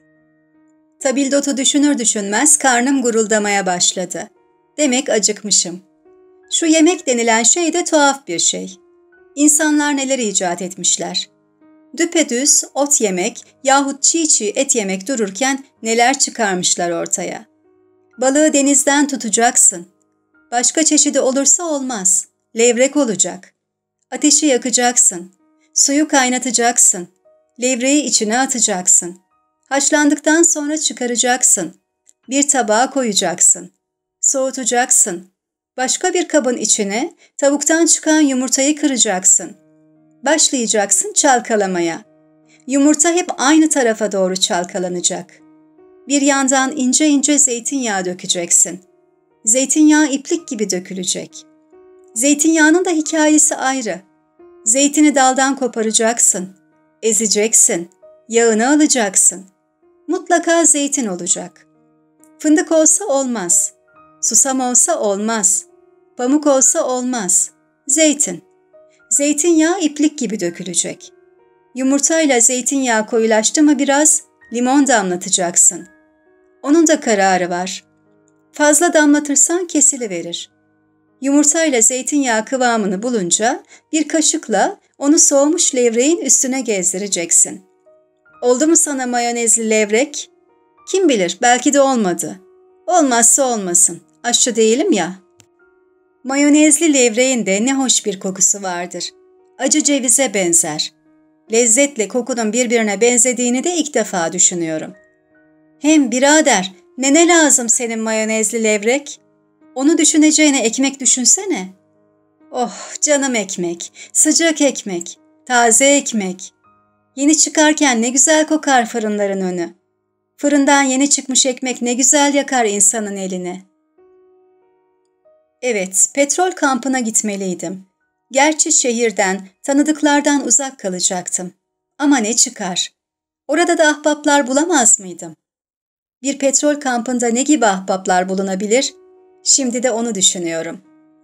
Tabildotu düşünür düşünmez karnım guruldamaya başladı. Demek acıkmışım. Şu yemek denilen şey de tuhaf bir şey. İnsanlar neler icat etmişler. Düpedüz ot yemek yahut çiğ çiğ et yemek dururken neler çıkarmışlar ortaya. Balığı denizden tutacaksın. Başka çeşidi olursa olmaz. Levrek olacak. Ateşi yakacaksın. Suyu kaynatacaksın. Levreği içine atacaksın. Haşlandıktan sonra çıkaracaksın. Bir tabağa koyacaksın. Soğutacaksın. Başka bir kabın içine tavuktan çıkan yumurtayı kıracaksın. Başlayacaksın çalkalamaya. Yumurta hep aynı tarafa doğru çalkalanacak. Bir yandan ince ince zeytinyağı dökeceksin. Zeytinyağı iplik gibi dökülecek. Zeytinyağının da hikayesi ayrı. Zeytini daldan koparacaksın, ezeceksin, yağını alacaksın. Mutlaka zeytin olacak. Fındık olsa olmaz, susam olsa olmaz, pamuk olsa olmaz. Zeytin. Zeytinyağı iplik gibi dökülecek. Yumurtayla zeytinyağı koyulaştı mı biraz limon damlatacaksın. Onun da kararı var. Fazla damlatırsan kesiliverir. Yumurtayla zeytinyağı kıvamını bulunca bir kaşıkla onu soğumuş levreğin üstüne gezdireceksin. Oldu mu sana mayonezli levrek? Kim bilir, belki de olmadı. Olmazsa olmasın. Aşçı değilim ya. Mayonezli levreğin de ne hoş bir kokusu vardır. Acı cevize benzer. Lezzetle kokunun birbirine benzediğini de ilk defa düşünüyorum. Hem birader, ne ne lazım senin mayonezli levrek? Onu düşüneceğine ekmek düşünsene. Oh canım ekmek, sıcak ekmek, taze ekmek. Yeni çıkarken ne güzel kokar fırınların önü. Fırından yeni çıkmış ekmek ne güzel yakar insanın elini. Evet, petrol kampına gitmeliydim. Gerçi şehirden, tanıdıklardan uzak kalacaktım. Ama ne çıkar? Orada da ahbaplar bulamaz mıydım? Bir petrol kampında ne gibi ahbaplar bulunabilir? Şimdi de onu düşünüyorum.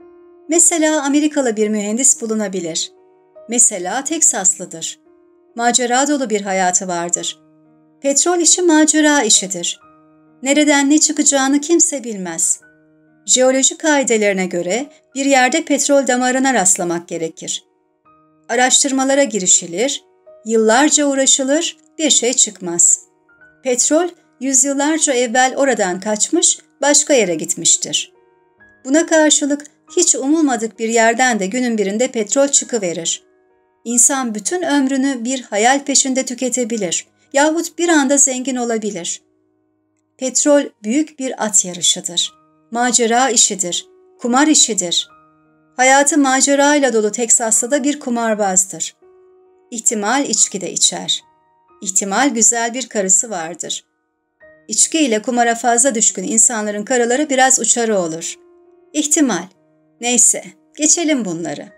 Mesela Amerikalı bir mühendis bulunabilir. Mesela Teksaslıdır. Macera dolu bir hayatı vardır. Petrol işi macera işidir. Nereden ne çıkacağını kimse bilmez. Jeoloji kaidelerine göre bir yerde petrol damarına rastlamak gerekir. Araştırmalara girişilir, yıllarca uğraşılır, bir şey çıkmaz. Petrol, yüzyıllarca evvel oradan kaçmış, başka yere gitmiştir. Buna karşılık hiç umulmadık bir yerden de günün birinde petrol çıkıverir. İnsan bütün ömrünü bir hayal peşinde tüketebilir yahut bir anda zengin olabilir. Petrol büyük bir at yarışıdır. Macera işidir, kumar işidir. Hayatı macerayla dolu Teksaslı da bir kumarbazdır. İhtimal içki de içer. İhtimal güzel bir karısı vardır. İçki ile kumara fazla düşkün insanların karıları biraz uçarı olur. İhtimal. Neyse, geçelim bunları.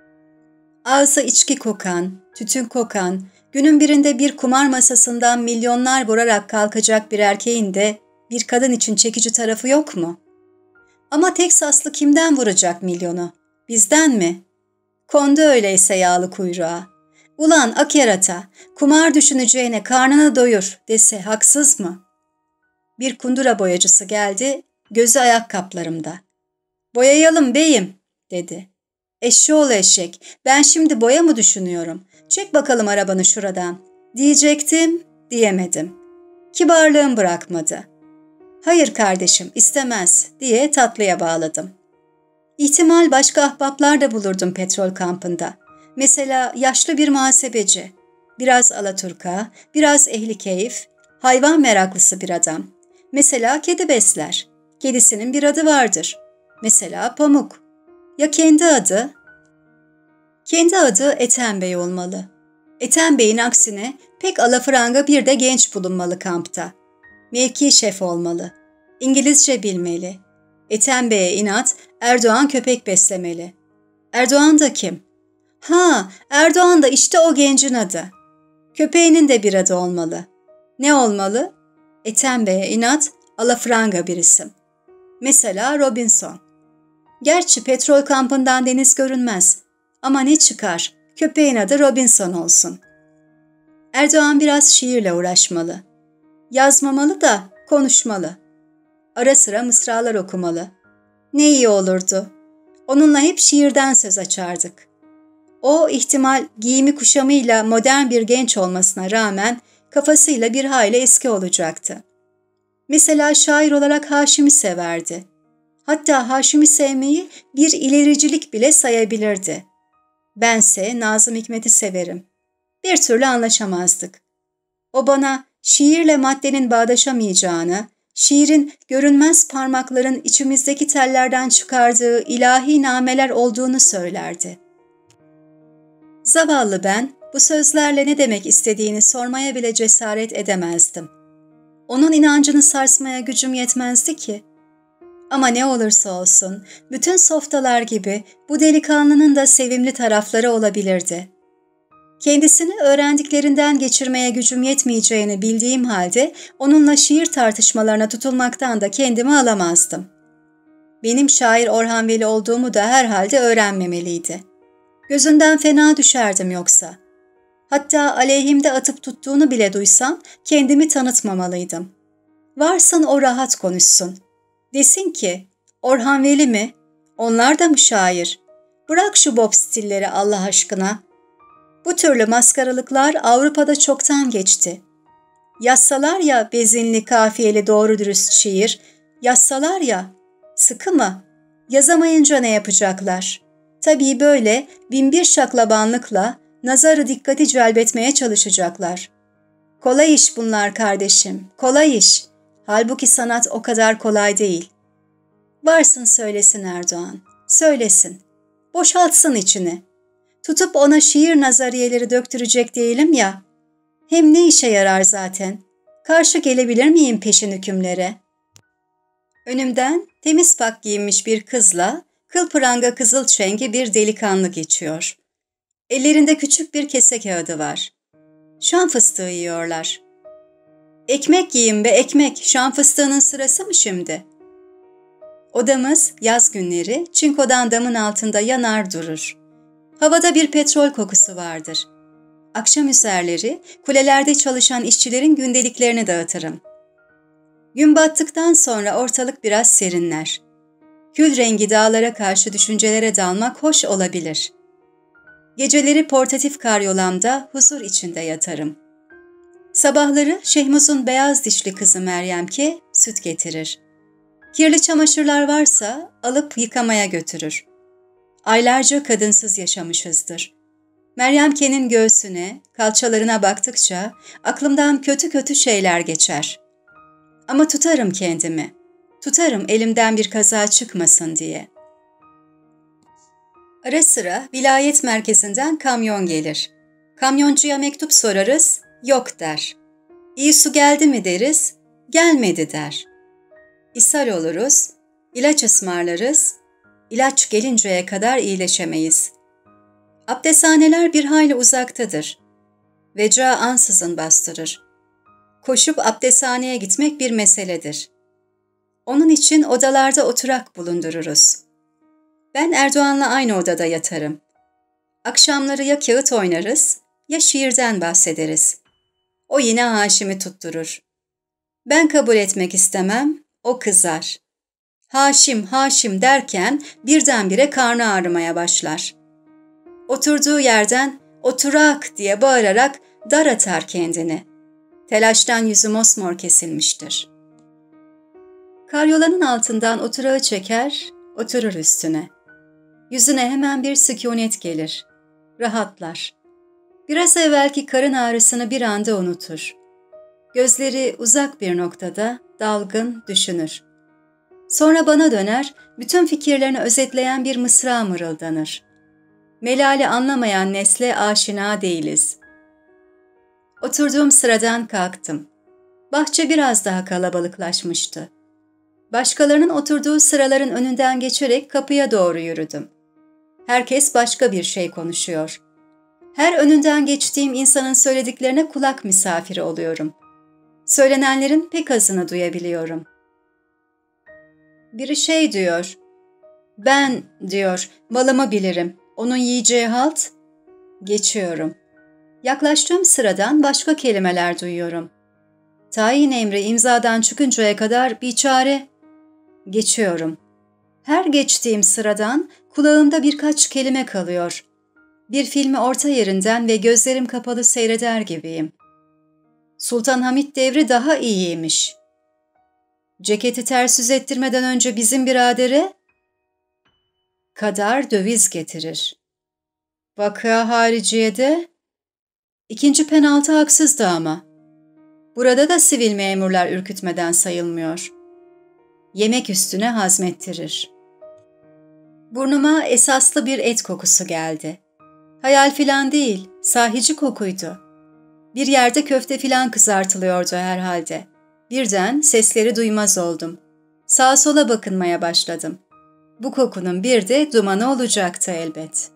Ağzı içki kokan, tütün kokan, günün birinde bir kumar masasından milyonlar vurarak kalkacak bir erkeğin de bir kadın için çekici tarafı yok mu? Ama Teksaslı kimden vuracak milyonu? Bizden mi? Kondu öyleyse yağlı kuyruğa. Ulan ak yarata, kumar düşüneceğine karnını doyur dese haksız mı? Bir kundura boyacısı geldi, gözü ayakkabılarımda. Boyayalım beyim, dedi. Eşşoğlu eşek, ben şimdi boya mı düşünüyorum? Çek bakalım arabanı şuradan. Diyecektim, diyemedim. Kibarlığım bırakmadı. Hayır kardeşim, istemez, diye tatlıya bağladım. İhtimal başka ahbaplar da bulurdum petrol kampında. Mesela yaşlı bir muhasebeci, biraz alaturka, biraz ehli keyif, hayvan meraklısı bir adam. Mesela kedi besler, kedisinin bir adı vardır. Mesela Pamuk. Ya kendi adı? Kendi adı Ethem Bey olmalı. Ethem Bey'in aksine pek alafranga bir de genç bulunmalı kampta. Mevki şef olmalı. İngilizce bilmeli. Ethem Bey'e inat, Erdoğan köpek beslemeli. Erdoğan da kim? Ha, Erdoğan da işte o gencin adı. Köpeğinin de bir adı olmalı. Ne olmalı? Ethem Bey'e inat, alafranga bir isim. Mesela Robinson. Gerçi petrol kampından deniz görünmez. Ama ne çıkar? Köpeğin adı Robinson olsun. Erdoğan biraz şiirle uğraşmalı. Yazmamalı da konuşmalı. Ara sıra mısralar okumalı. Ne iyi olurdu. Onunla hep şiirden söz açardık. O ihtimal giyimi kuşamıyla modern bir genç olmasına rağmen kafasıyla bir hayli eski olacaktı. Mesela şair olarak Haşim'i severdi. Hatta Haşim'i sevmeyi bir ilericilik bile sayabilirdi. Bense Nazım Hikmet'i severim. Bir türlü anlaşamazdık. O bana şiirle maddenin bağdaşamayacağını, şiirin görünmez parmakların içimizdeki tellerden çıkardığı ilahi nameler olduğunu söylerdi. Zavallı ben, bu sözlerle ne demek istediğini sormaya bile cesaret edemezdim. Onun inancını sarsmaya gücüm yetmezdi ki. Ama ne olursa olsun, bütün softalar gibi bu delikanlının da sevimli tarafları olabilirdi. Kendisini öğrendiklerinden geçirmeye gücüm yetmeyeceğini bildiğim halde onunla şiir tartışmalarına tutulmaktan da kendimi alamazdım. Benim şair Orhan Veli olduğumu da herhalde öğrenmemeliydi. Gözünden fena düşerdim yoksa. Hatta aleyhimde atıp tuttuğunu bile duysam kendimi tanıtmamalıydım. Varsın o rahat konuşsun. Desin ki, Orhan Veli mi? Onlar da mı şair? Bırak şu bob stilleri Allah aşkına. Bu türlü maskaralıklar Avrupa'da çoktan geçti. Yazsalar ya bezinli, kafiyeli, doğru dürüst şiir, yazsalar ya, sıkı mı? Yazamayınca ne yapacaklar? Tabii böyle binbir şaklabanlıkla nazarı dikkati celbetmeye çalışacaklar. Kolay iş bunlar kardeşim, kolay iş. Halbuki sanat o kadar kolay değil. Varsın söylesin Erdoğan, söylesin. Boşaltsın içini. Tutup ona şiir nazariyeleri döktürecek değilim ya. Hem ne işe yarar zaten? Karşı gelebilir miyim peşin hükümlere? Önümden temiz pak giyinmiş bir kızla kıl pıranga kızıl çengi bir delikanlı geçiyor. Ellerinde küçük bir kese kağıdı var. Şam fıstığı yiyorlar. Ekmek yiyin be ekmek, şam fıstığının sırası mı şimdi? Odamız yaz günleri çinkodan damın altında yanar durur. Havada bir petrol kokusu vardır. Akşam üzerleri kulelerde çalışan işçilerin gündeliklerini dağıtırım. Gün battıktan sonra ortalık biraz serinler. Kül rengi dağlara karşı düşüncelere dalmak hoş olabilir. Geceleri portatif karyolamda huzur içinde yatarım. Sabahları Şehmuz'un beyaz dişli kızı Meryemke süt getirir. Kirli çamaşırlar varsa alıp yıkamaya götürür. Aylarca kadınsız yaşamışızdır. Meryemke'nin göğsüne, kalçalarına baktıkça aklımdan kötü kötü şeyler geçer. Ama tutarım kendimi. Tutarım elimden bir kaza çıkmasın diye. Ara sıra vilayet merkezinden kamyon gelir. Kamyoncuya mektup sorarız, yok der. İyi su geldi mi deriz, gelmedi der. İshal oluruz, ilaç ısmarlarız, ilaç gelinceye kadar iyileşemeyiz. Abdesthaneler bir hayli uzaktadır. Veca ansızın bastırır. Koşup abdesthaneye gitmek bir meseledir. Onun için odalarda oturak bulundururuz. Ben Erdoğan'la aynı odada yatarım. Akşamları ya kağıt oynarız, ya şiirden bahsederiz. O yine Haşim'i tutturur. Ben kabul etmek istemem, o kızar. Haşim, Haşim derken birdenbire karnı ağrımaya başlar. Oturduğu yerden oturak diye bağırarak dar atar kendini. Telaştan yüzü mosmor kesilmiştir. Karyolanın altından oturağı çeker, oturur üstüne. Yüzüne hemen bir sükûnet gelir. Rahatlar. Biraz evvelki karın ağrısını bir anda unutur. Gözleri uzak bir noktada, dalgın düşünür. Sonra bana döner, bütün fikirlerini özetleyen bir mısra mırıldanır. Melali anlamayan nesle aşina değiliz. Oturduğum sıradan kalktım. Bahçe biraz daha kalabalıklaşmıştı. Başkalarının oturduğu sıraların önünden geçerek kapıya doğru yürüdüm. Herkes başka bir şey konuşuyor. Her önünden geçtiğim insanın söylediklerine kulak misafiri oluyorum. Söylenenlerin pek azını duyabiliyorum. Biri şey diyor, ben diyor, malımı bilirim, onun yiyeceği halt. Geçiyorum. Yaklaştığım sıradan başka kelimeler duyuyorum. Tayin emri imzadan çıkıncaya kadar biçare. Geçiyorum. Her geçtiğim sıradan kulağımda birkaç kelime kalıyor. Bir filmi orta yerinden ve gözlerim kapalı seyreder gibiyim. Sultanhamit devri daha iyiymiş. Ceketi ters yüz ettirmeden önce bizim biradere kadar döviz getirir. Vakıa hariciyede ikinci penaltı haksızdı ama. Burada da sivil memurlar ürkütmeden sayılmıyor. Yemek üstüne hazmettirir. Burnuma esaslı bir et kokusu geldi. Hayal filan değil, sahici kokuydu. Bir yerde köfte filan kızartılıyordu herhalde. Birden sesleri duymaz oldum. Sağa sola bakınmaya başladım. Bu kokunun bir de dumanı olacaktı elbet.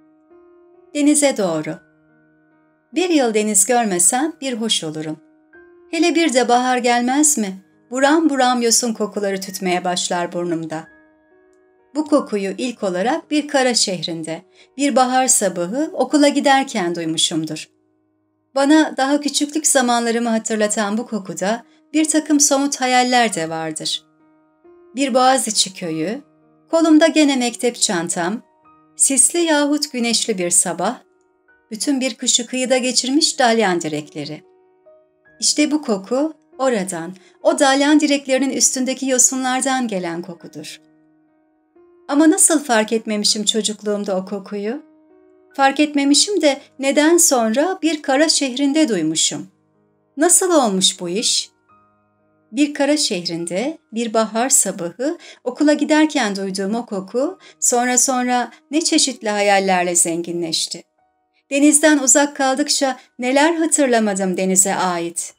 Denize doğru. Bir yıl deniz görmesem bir hoş olurum. Hele bir de bahar gelmez mi? Buram buram yosun kokuları tütmeye başlar burnumda. Bu kokuyu ilk olarak bir kara şehrinde, bir bahar sabahı okula giderken duymuşumdur. Bana daha küçüklük zamanlarımı hatırlatan bu kokuda bir takım somut hayaller de vardır. Bir Boğaziçi köyü, kolumda gene mektep çantam, sisli yahut güneşli bir sabah, bütün bir kışı kıyıda geçirmiş dalyan direkleri. İşte bu koku oradan, o dalyan direklerinin üstündeki yosunlardan gelen kokudur. Ama nasıl fark etmemişim çocukluğumda o kokuyu? Fark etmemişim de neden sonra bir kara şehrinde duymuşum. Nasıl olmuş bu iş? Bir kara şehrinde, bir bahar sabahı, okula giderken duyduğum o koku, sonra sonra ne çeşitli hayallerle zenginleşti. Denizden uzak kaldıkça neler hatırlamadım denize ait.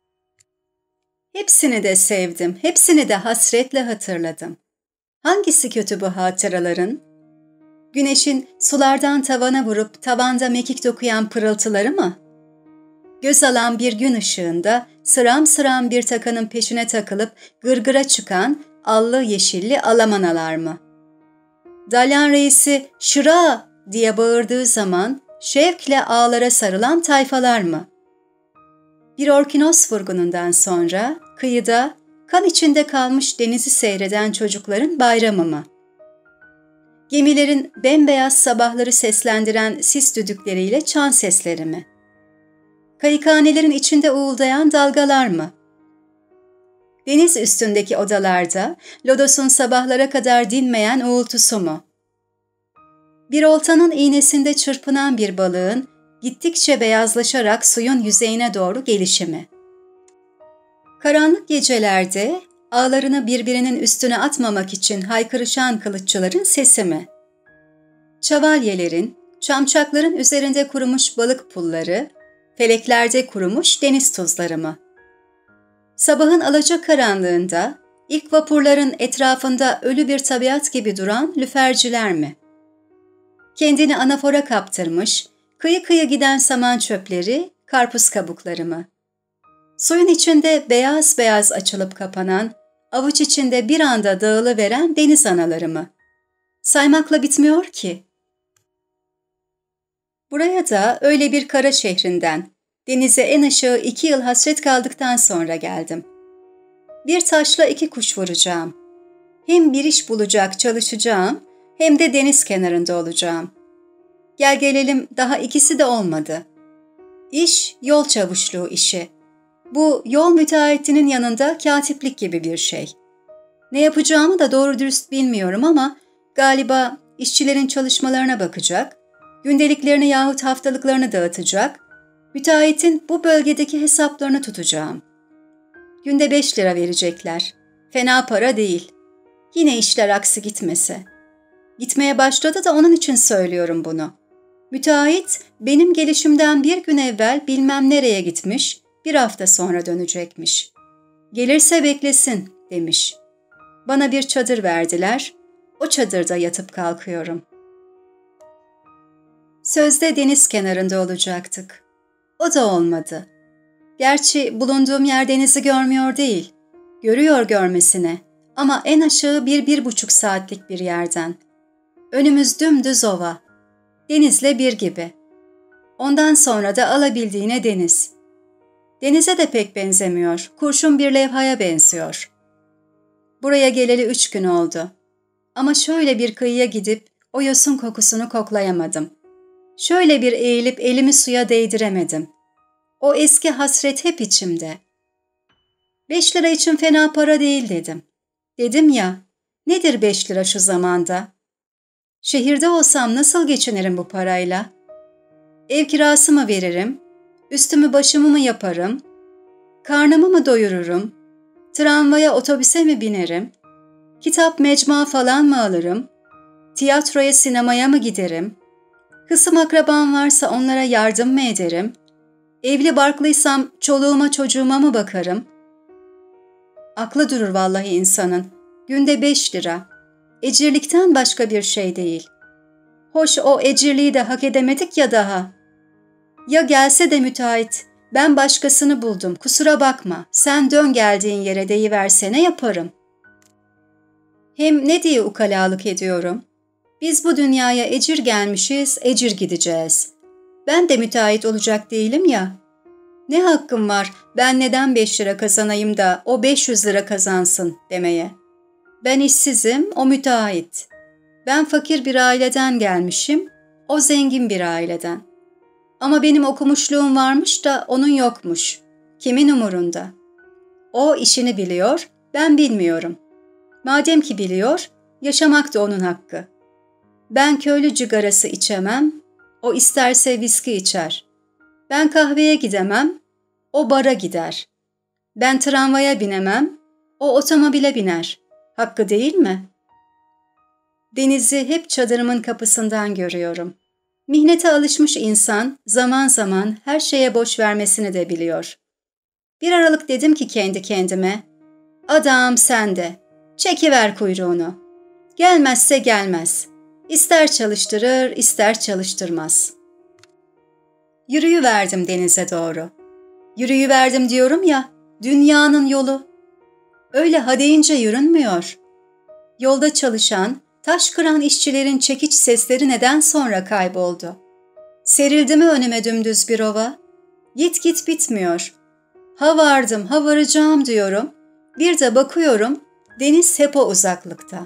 Hepsini de sevdim, hepsini de hasretle hatırladım. Hangisi kötü bu hatıraların? Güneşin sulardan tavana vurup tavanda mekik dokuyan pırıltıları mı? Göz alan bir gün ışığında sıram sıram bir takanın peşine takılıp gırgıra çıkan allı yeşilli alamanalar mı? Dalyan reisi "Şıra!" diye bağırdığı zaman şevkle ağlara sarılan tayfalar mı? Bir orkinos vurgunundan sonra kıyıda kan içinde kalmış denizi seyreden çocukların bayramı mı? Gemilerin bembeyaz sabahları seslendiren sis düdükleriyle çan sesleri mi? Kayıkhanelerin içinde uğuldayan dalgalar mı? Deniz üstündeki odalarda lodosun sabahlara kadar dinmeyen uğultusu mu? Bir oltanın iğnesinde çırpınan bir balığın gittikçe beyazlaşarak suyun yüzeyine doğru gelişimi. Karanlık gecelerde ağlarını birbirinin üstüne atmamak için haykırışan kılıççıların sesi mi? Çavalyelerin, çamçakların üzerinde kurumuş balık pulları, feleklerde kurumuş deniz tuzları mı? Sabahın alacakaranlığında ilk vapurların etrafında ölü bir tabiat gibi duran lüferciler mi? Kendini anafora kaptırmış, kıyı kıyı giden saman çöpleri, karpuz kabukları mı? Suyun içinde beyaz beyaz açılıp kapanan, avuç içinde bir anda dağılıveren deniz anaları mı? Saymakla bitmiyor ki. Buraya da öyle bir kara şehrinden, denize en aşağı iki yıl hasret kaldıktan sonra geldim. Bir taşla iki kuş vuracağım. Hem bir iş bulacak çalışacağım, hem de deniz kenarında olacağım. Gel gelelim daha ikisi de olmadı. İş yol çavuşluğu işi. Bu yol müteahhitinin yanında katiplik gibi bir şey. Ne yapacağımı da doğru dürüst bilmiyorum ama galiba işçilerin çalışmalarına bakacak, gündeliklerini yahut haftalıklarını dağıtacak, müteahhitin bu bölgedeki hesaplarını tutacağım. Günde beş lira verecekler. Fena para değil. Yine işler aksi gitmese. Gitmeye başladı da onun için söylüyorum bunu. Müteahhit benim gelişimden bir gün evvel bilmem nereye gitmiş, bir hafta sonra dönecekmiş. Gelirse beklesin demiş. Bana bir çadır verdiler, o çadırda yatıp kalkıyorum. Sözde deniz kenarında olacaktık. O da olmadı. Gerçi bulunduğum yer denizi görmüyor değil, görüyor görmesine ama en aşağı bir, bir buçuk saatlik bir yerden. Önümüz dümdüz ova, denizle bir gibi. Ondan sonra da alabildiğine deniz. Denize de pek benzemiyor, kurşun bir levhaya benziyor. Buraya geleli üç gün oldu. Ama şöyle bir kıyıya gidip o yosun kokusunu koklayamadım. Şöyle bir eğilip elimi suya değdiremedim. O eski hasret hep içimde. Beş lira için fena para değil dedim. Dedim ya, nedir beş lira şu zamanda? Şehirde olsam nasıl geçinirim bu parayla? Ev kirası mı veririm? Üstümü başımı mı yaparım? Karnımı mı doyururum? Tramvaya, otobüse mi binerim? Kitap, mecmua falan mı alırım? Tiyatroya, sinemaya mı giderim? Kısım akrabam varsa onlara yardım mı ederim? Evli barklıysam çoluğuma çocuğuma mı bakarım? Aklı durur vallahi insanın. Günde beş lira. Ecirlikten başka bir şey değil. Hoş o ecirliği de hak edemedik ya daha. Ya gelse de müteahhit, ben başkasını buldum, kusura bakma, sen dön geldiğin yere deyiversene yaparım. Hem ne diye ukalalık ediyorum? Biz bu dünyaya ecir gelmişiz, ecir gideceğiz. Ben de müteahhit olacak değilim ya. Ne hakkım var ben neden beş lira kazanayım da o beş yüz lira kazansın demeye. Ben işsizim, o müteahhit. Ben fakir bir aileden gelmişim, o zengin bir aileden. Ama benim okumuşluğum varmış da onun yokmuş. Kimin umurunda? O işini biliyor, ben bilmiyorum. Madem ki biliyor, yaşamak da onun hakkı. Ben köylü cigarası içemem, o isterse viski içer. Ben kahveye gidemem, o bara gider. Ben tramvaya binemem, o otomobile biner. Hakkı değil mi? Denizi hep çadırımın kapısından görüyorum. Mihnete alışmış insan zaman zaman her şeye boş vermesini de biliyor. Bir aralık dedim ki kendi kendime, adam sende, çekiver kuyruğunu. Gelmezse gelmez. İster çalıştırır, ister çalıştırmaz. Yürüyüverdim denize doğru. Yürüyüverdim diyorum ya, dünyanın yolu. Öyle ha deyince yürünmüyor. Yolda çalışan, taş kıran işçilerin çekiç sesleri neden sonra kayboldu? Serildi mi önüme dümdüz bir ova? Git git bitmiyor. Ha vardım, ha varacağım diyorum. Bir de bakıyorum, deniz hep o uzaklıkta.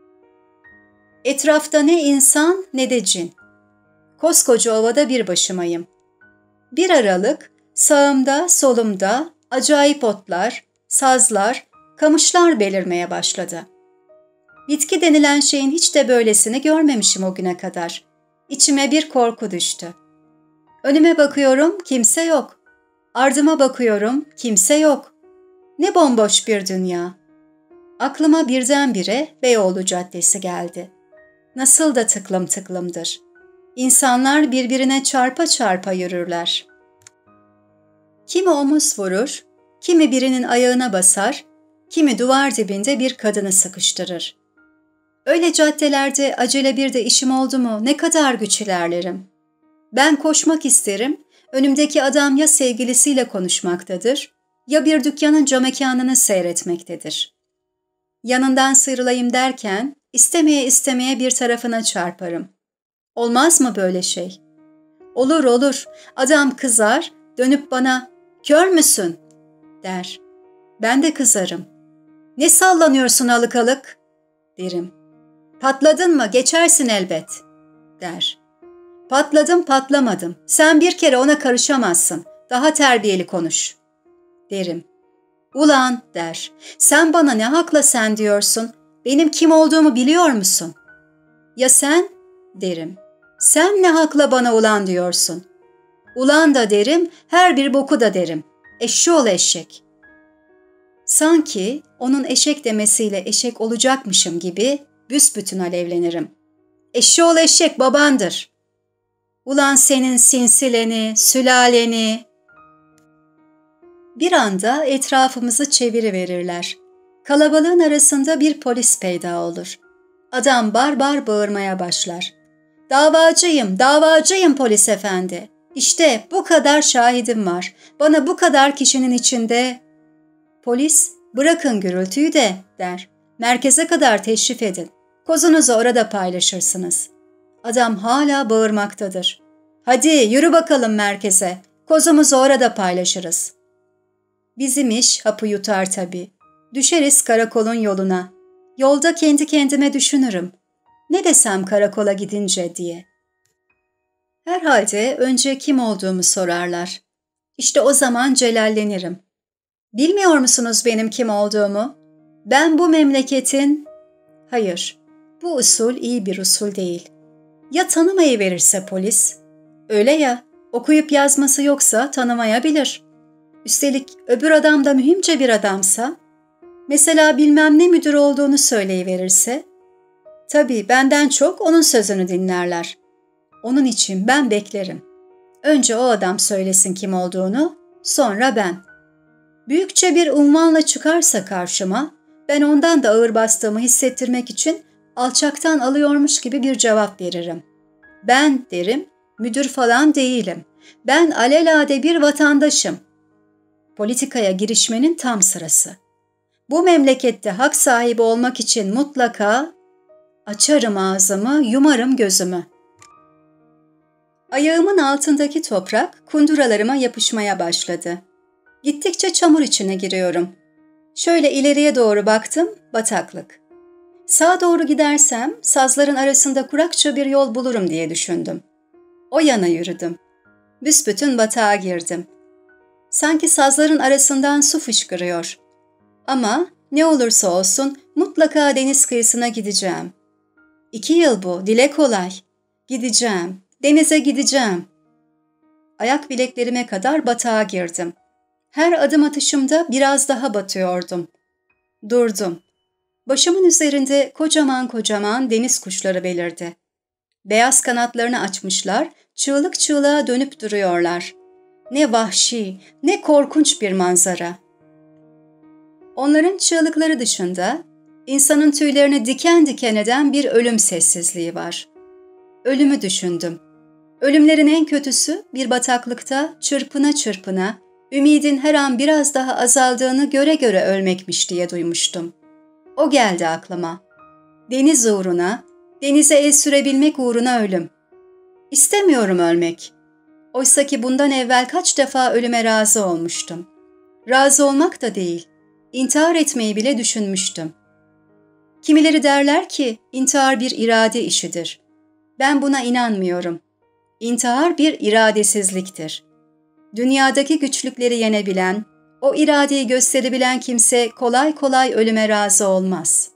Etrafta ne insan ne de cin. Koskoca ovada bir başımayım. Bir aralık sağımda, solumda acayip otlar, sazlar, kamışlar belirmeye başladı. Bitki denilen şeyin hiç de böylesini görmemişim o güne kadar. İçime bir korku düştü. Önüme bakıyorum, kimse yok. Ardıma bakıyorum, kimse yok. Ne bomboş bir dünya. Aklıma birdenbire Beyoğlu Caddesi geldi. Nasıl da tıklım tıklımdır. İnsanlar birbirine çarpa çarpa yürürler. Kimi omuz vurur, kimi birinin ayağına basar, kimi duvar dibinde bir kadını sıkıştırır. Öyle caddelerde acele bir de işim oldu mu ne kadar güç ilerlerim. Ben koşmak isterim, önümdeki adam ya sevgilisiyle konuşmaktadır, ya bir dükkanın camekanını seyretmektedir. Yanından sıyrılayım derken, istemeye istemeye bir tarafına çarparım. Olmaz mı böyle şey? Olur olur, adam kızar, dönüp bana, kör müsün? Der. Ben de kızarım. Ne sallanıyorsun alık alık? Derim. Patladın mı? Geçersin elbet. Der. Patladım patlamadım. Sen bir kere ona karışamazsın. Daha terbiyeli konuş. Derim. Ulan der. Sen bana ne hakla sen diyorsun? Benim kim olduğumu biliyor musun? Ya sen? Derim. Sen ne hakla bana ulan diyorsun? Ulan da derim, her bir boku da derim. Eşşoğlu eşek. Sanki onun eşek demesiyle eşek olacakmışım gibi büsbütün alevlenirim. Eşşoğlu eşek babandır. Ulan senin sinsileni, sülaleni. Bir anda etrafımızı çeviriverirler. Kalabalığın arasında bir polis peyda olur. Adam bar bar bağırmaya başlar. Davacıyım, davacıyım polis efendi. İşte bu kadar şahidim var. Bana bu kadar kişinin içinde... Polis, bırakın gürültüyü de der. Merkeze kadar teşrif edin. Kozunuzu orada paylaşırsınız. Adam hala bağırmaktadır. Hadi yürü bakalım merkeze. Kozumuzu orada paylaşırız. Bizim iş hapı yutar tabii. Düşeriz karakolun yoluna. Yolda kendi kendime düşünürüm. Ne desem karakola gidince diye. Herhalde önce kim olduğumu sorarlar. İşte o zaman celallenirim. Bilmiyor musunuz benim kim olduğumu? Ben bu memleketin... Hayır, bu usul iyi bir usul değil. Ya tanımayı verirse polis? Öyle ya, okuyup yazması yoksa tanımayabilir. Üstelik öbür adam da mühimce bir adamsa, mesela bilmem ne müdür olduğunu söyleyiverirse, tabii benden çok onun sözünü dinlerler. Onun için ben beklerim. Önce o adam söylesin kim olduğunu, sonra ben. Büyükçe bir unvanla çıkarsa karşıma, Ben ondan da ağır bastığımı hissettirmek için alçaktan alıyormuş gibi bir cevap veririm. Ben derim, müdür falan değilim. Ben alelade bir vatandaşım. Politikaya girişmenin tam sırası. Bu memlekette hak sahibi olmak için mutlaka açarım ağzımı, yumarım gözümü. Ayağımın altındaki toprak kunduralarıma yapışmaya başladı. Gittikçe çamur içine giriyorum. Şöyle ileriye doğru baktım, bataklık. Sağa doğru gidersem sazların arasında kurakça bir yol bulurum diye düşündüm. O yana yürüdüm. Büsbütün batağa girdim. Sanki sazların arasından su fışkırıyor. Ama ne olursa olsun mutlaka deniz kıyısına gideceğim. İki yıl bu, dile kolay. Gideceğim, denize gideceğim. Ayak bileklerime kadar batağa girdim. Her adım atışımda biraz daha batıyordum. Durdum. Başımın üzerinde kocaman kocaman deniz kuşları belirdi. Beyaz kanatlarını açmışlar, çığlık çığlığa dönüp duruyorlar. Ne vahşi, ne korkunç bir manzara. Onların çığlıkları dışında insanın tüylerini diken diken eden bir ölüm sessizliği var. Ölümü düşündüm. Ölümlerin en kötüsü bir bataklıkta çırpına çırpına, ümidin her an biraz daha azaldığını göre göre ölmekmiş diye duymuştum. O geldi aklıma. Deniz uğruna, denize el sürebilmek uğruna ölüm. İstemiyorum ölmek. Oysaki bundan evvel kaç defa ölüme razı olmuştum. Razı olmak da değil, intihar etmeyi bile düşünmüştüm. Kimileri derler ki intihar bir irade işidir. Ben buna inanmıyorum. İntihar bir iradesizliktir. Dünyadaki güçlükleri yenebilen, o iradeyi gösterebilen kimse kolay kolay ölüme razı olmaz.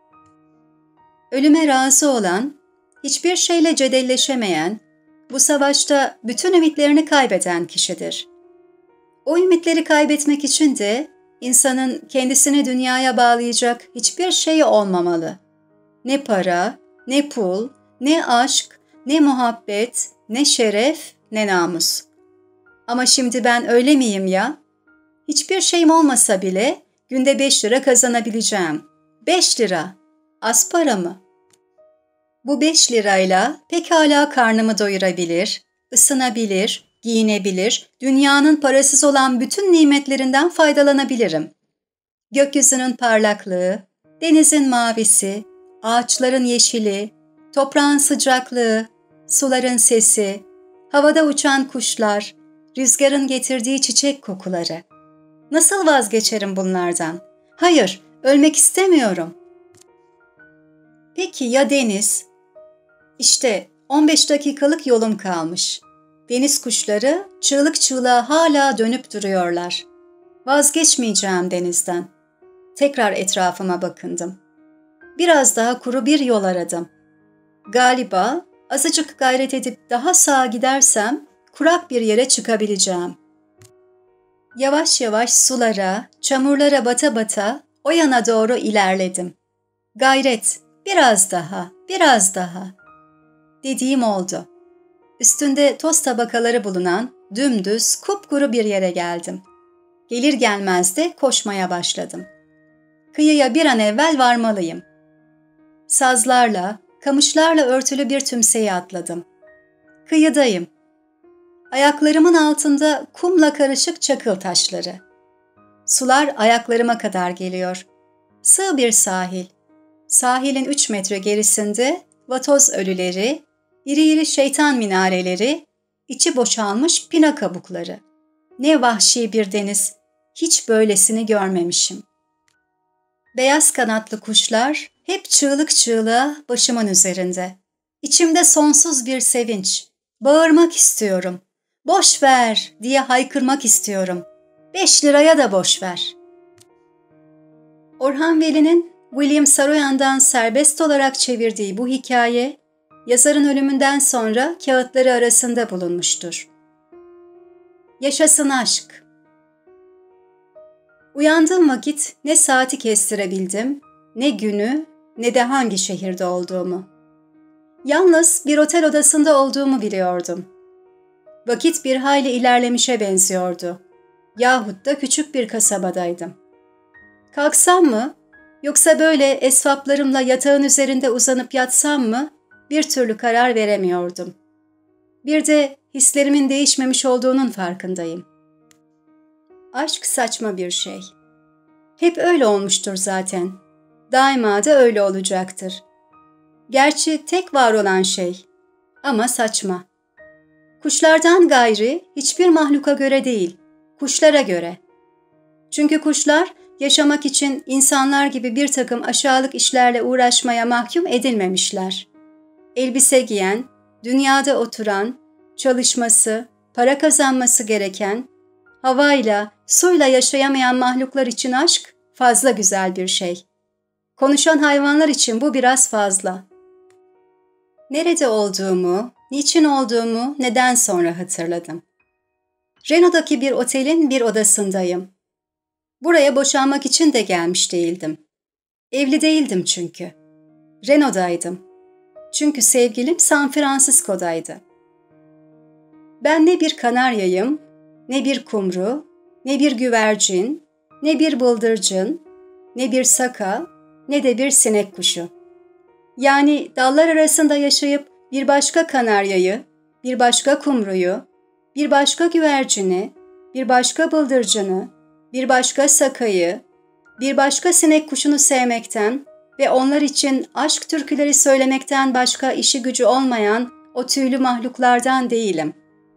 Ölüme razı olan, hiçbir şeyle cedelleşemeyen, bu savaşta bütün ümitlerini kaybeden kişidir. O ümitleri kaybetmek için de insanın kendisini dünyaya bağlayacak hiçbir şeyi olmamalı. Ne para, ne pul, ne aşk, ne muhabbet, ne şeref, ne namus. Ama şimdi ben öyle miyim ya? Hiçbir şeyim olmasa bile günde beş lira kazanabileceğim. Beş lira. Az para mı? Bu beş lirayla pekala karnımı doyurabilir, ısınabilir, giyinebilir, dünyanın parasız olan bütün nimetlerinden faydalanabilirim. Gökyüzünün parlaklığı, denizin mavisi, ağaçların yeşili, toprağın sıcaklığı, suların sesi, havada uçan kuşlar, rüzgarın getirdiği çiçek kokuları. Nasıl vazgeçerim bunlardan? Hayır, ölmek istemiyorum. Peki ya deniz? İşte on beş dakikalık yolum kalmış. Deniz kuşları çığlık çığlığa hala dönüp duruyorlar. Vazgeçmeyeceğim denizden. Tekrar etrafıma bakındım. Biraz daha kuru bir yol aradım. Galiba azıcık gayret edip daha sağa gidersem kurak bir yere çıkabileceğim. Yavaş yavaş sulara, çamurlara bata bata o yana doğru ilerledim. Gayret, biraz daha, biraz daha. Dediğim oldu. Üstünde toz tabakaları bulunan dümdüz, kupkuru bir yere geldim. Gelir gelmez de koşmaya başladım. Kıyıya bir an evvel varmalıyım. Sazlarla, kamışlarla örtülü bir tümseyi atladım. Kıyıdayım. Ayaklarımın altında kumla karışık çakıl taşları. Sular ayaklarıma kadar geliyor. Sığ bir sahil. Sahilin üç metre gerisinde vatoz ölüleri, iri iri şeytan minareleri, içi boşalmış pina kabukları. Ne vahşi bir deniz, hiç böylesini görmemişim. Beyaz kanatlı kuşlar hep çığlık çığlığa başımın üzerinde. İçimde sonsuz bir sevinç. Bağırmak istiyorum. Boş ver diye haykırmak istiyorum. Beş liraya da boş ver. Orhan Veli'nin William Saroyan'dan serbest olarak çevirdiği bu hikaye, yazarın ölümünden sonra kağıtları arasında bulunmuştur. Yaşasın aşk. Uyandığım vakit ne saati kestirebildim, ne günü, ne de hangi şehirde olduğumu. Yalnız bir otel odasında olduğumu biliyordum. Vakit bir hayli ilerlemişe benziyordu. Yahut da küçük bir kasabadaydım. Kalksam mı, Yoksa böyle esvaplarımla yatağın üzerinde uzanıp yatsam mı? Bir türlü karar veremiyordum. Bir de hislerimin değişmemiş olduğunun farkındayım. Aşk saçma bir şey. Hep öyle olmuştur zaten. Daima da öyle olacaktır. Gerçi tek var olan şey. Ama saçma. Kuşlardan gayri hiçbir mahluka göre değil, kuşlara göre. Çünkü kuşlar yaşamak için insanlar gibi bir takım aşağılık işlerle uğraşmaya mahkum edilmemişler. Elbise giyen, dünyada oturan, çalışması, para kazanması gereken, havayla, suyla yaşayamayan mahluklar için aşk fazla güzel bir şey. Konuşan hayvanlar için bu biraz fazla. Nerede olduğumu, niçin olduğumu neden sonra hatırladım. Reno'daki bir otelin bir odasındayım. Buraya boşanmak için de gelmiş değildim. Evli değildim çünkü. Reno'daydım. Çünkü sevgilim San Francisco'daydı. Ben ne bir kanaryayım, ne bir kumru, ne bir güvercin, ne bir bıldırcın, ne bir saka, ne de bir sinek kuşu. Yani dallar arasında yaşayıp bir başka kanaryayı, bir başka kumruyu, bir başka güvercini, bir başka bıldırcını, bir başka sakayı, bir başka sinek kuşunu sevmekten ve onlar için aşk türküleri söylemekten başka işi gücü olmayan o tüylü mahluklardan değilim.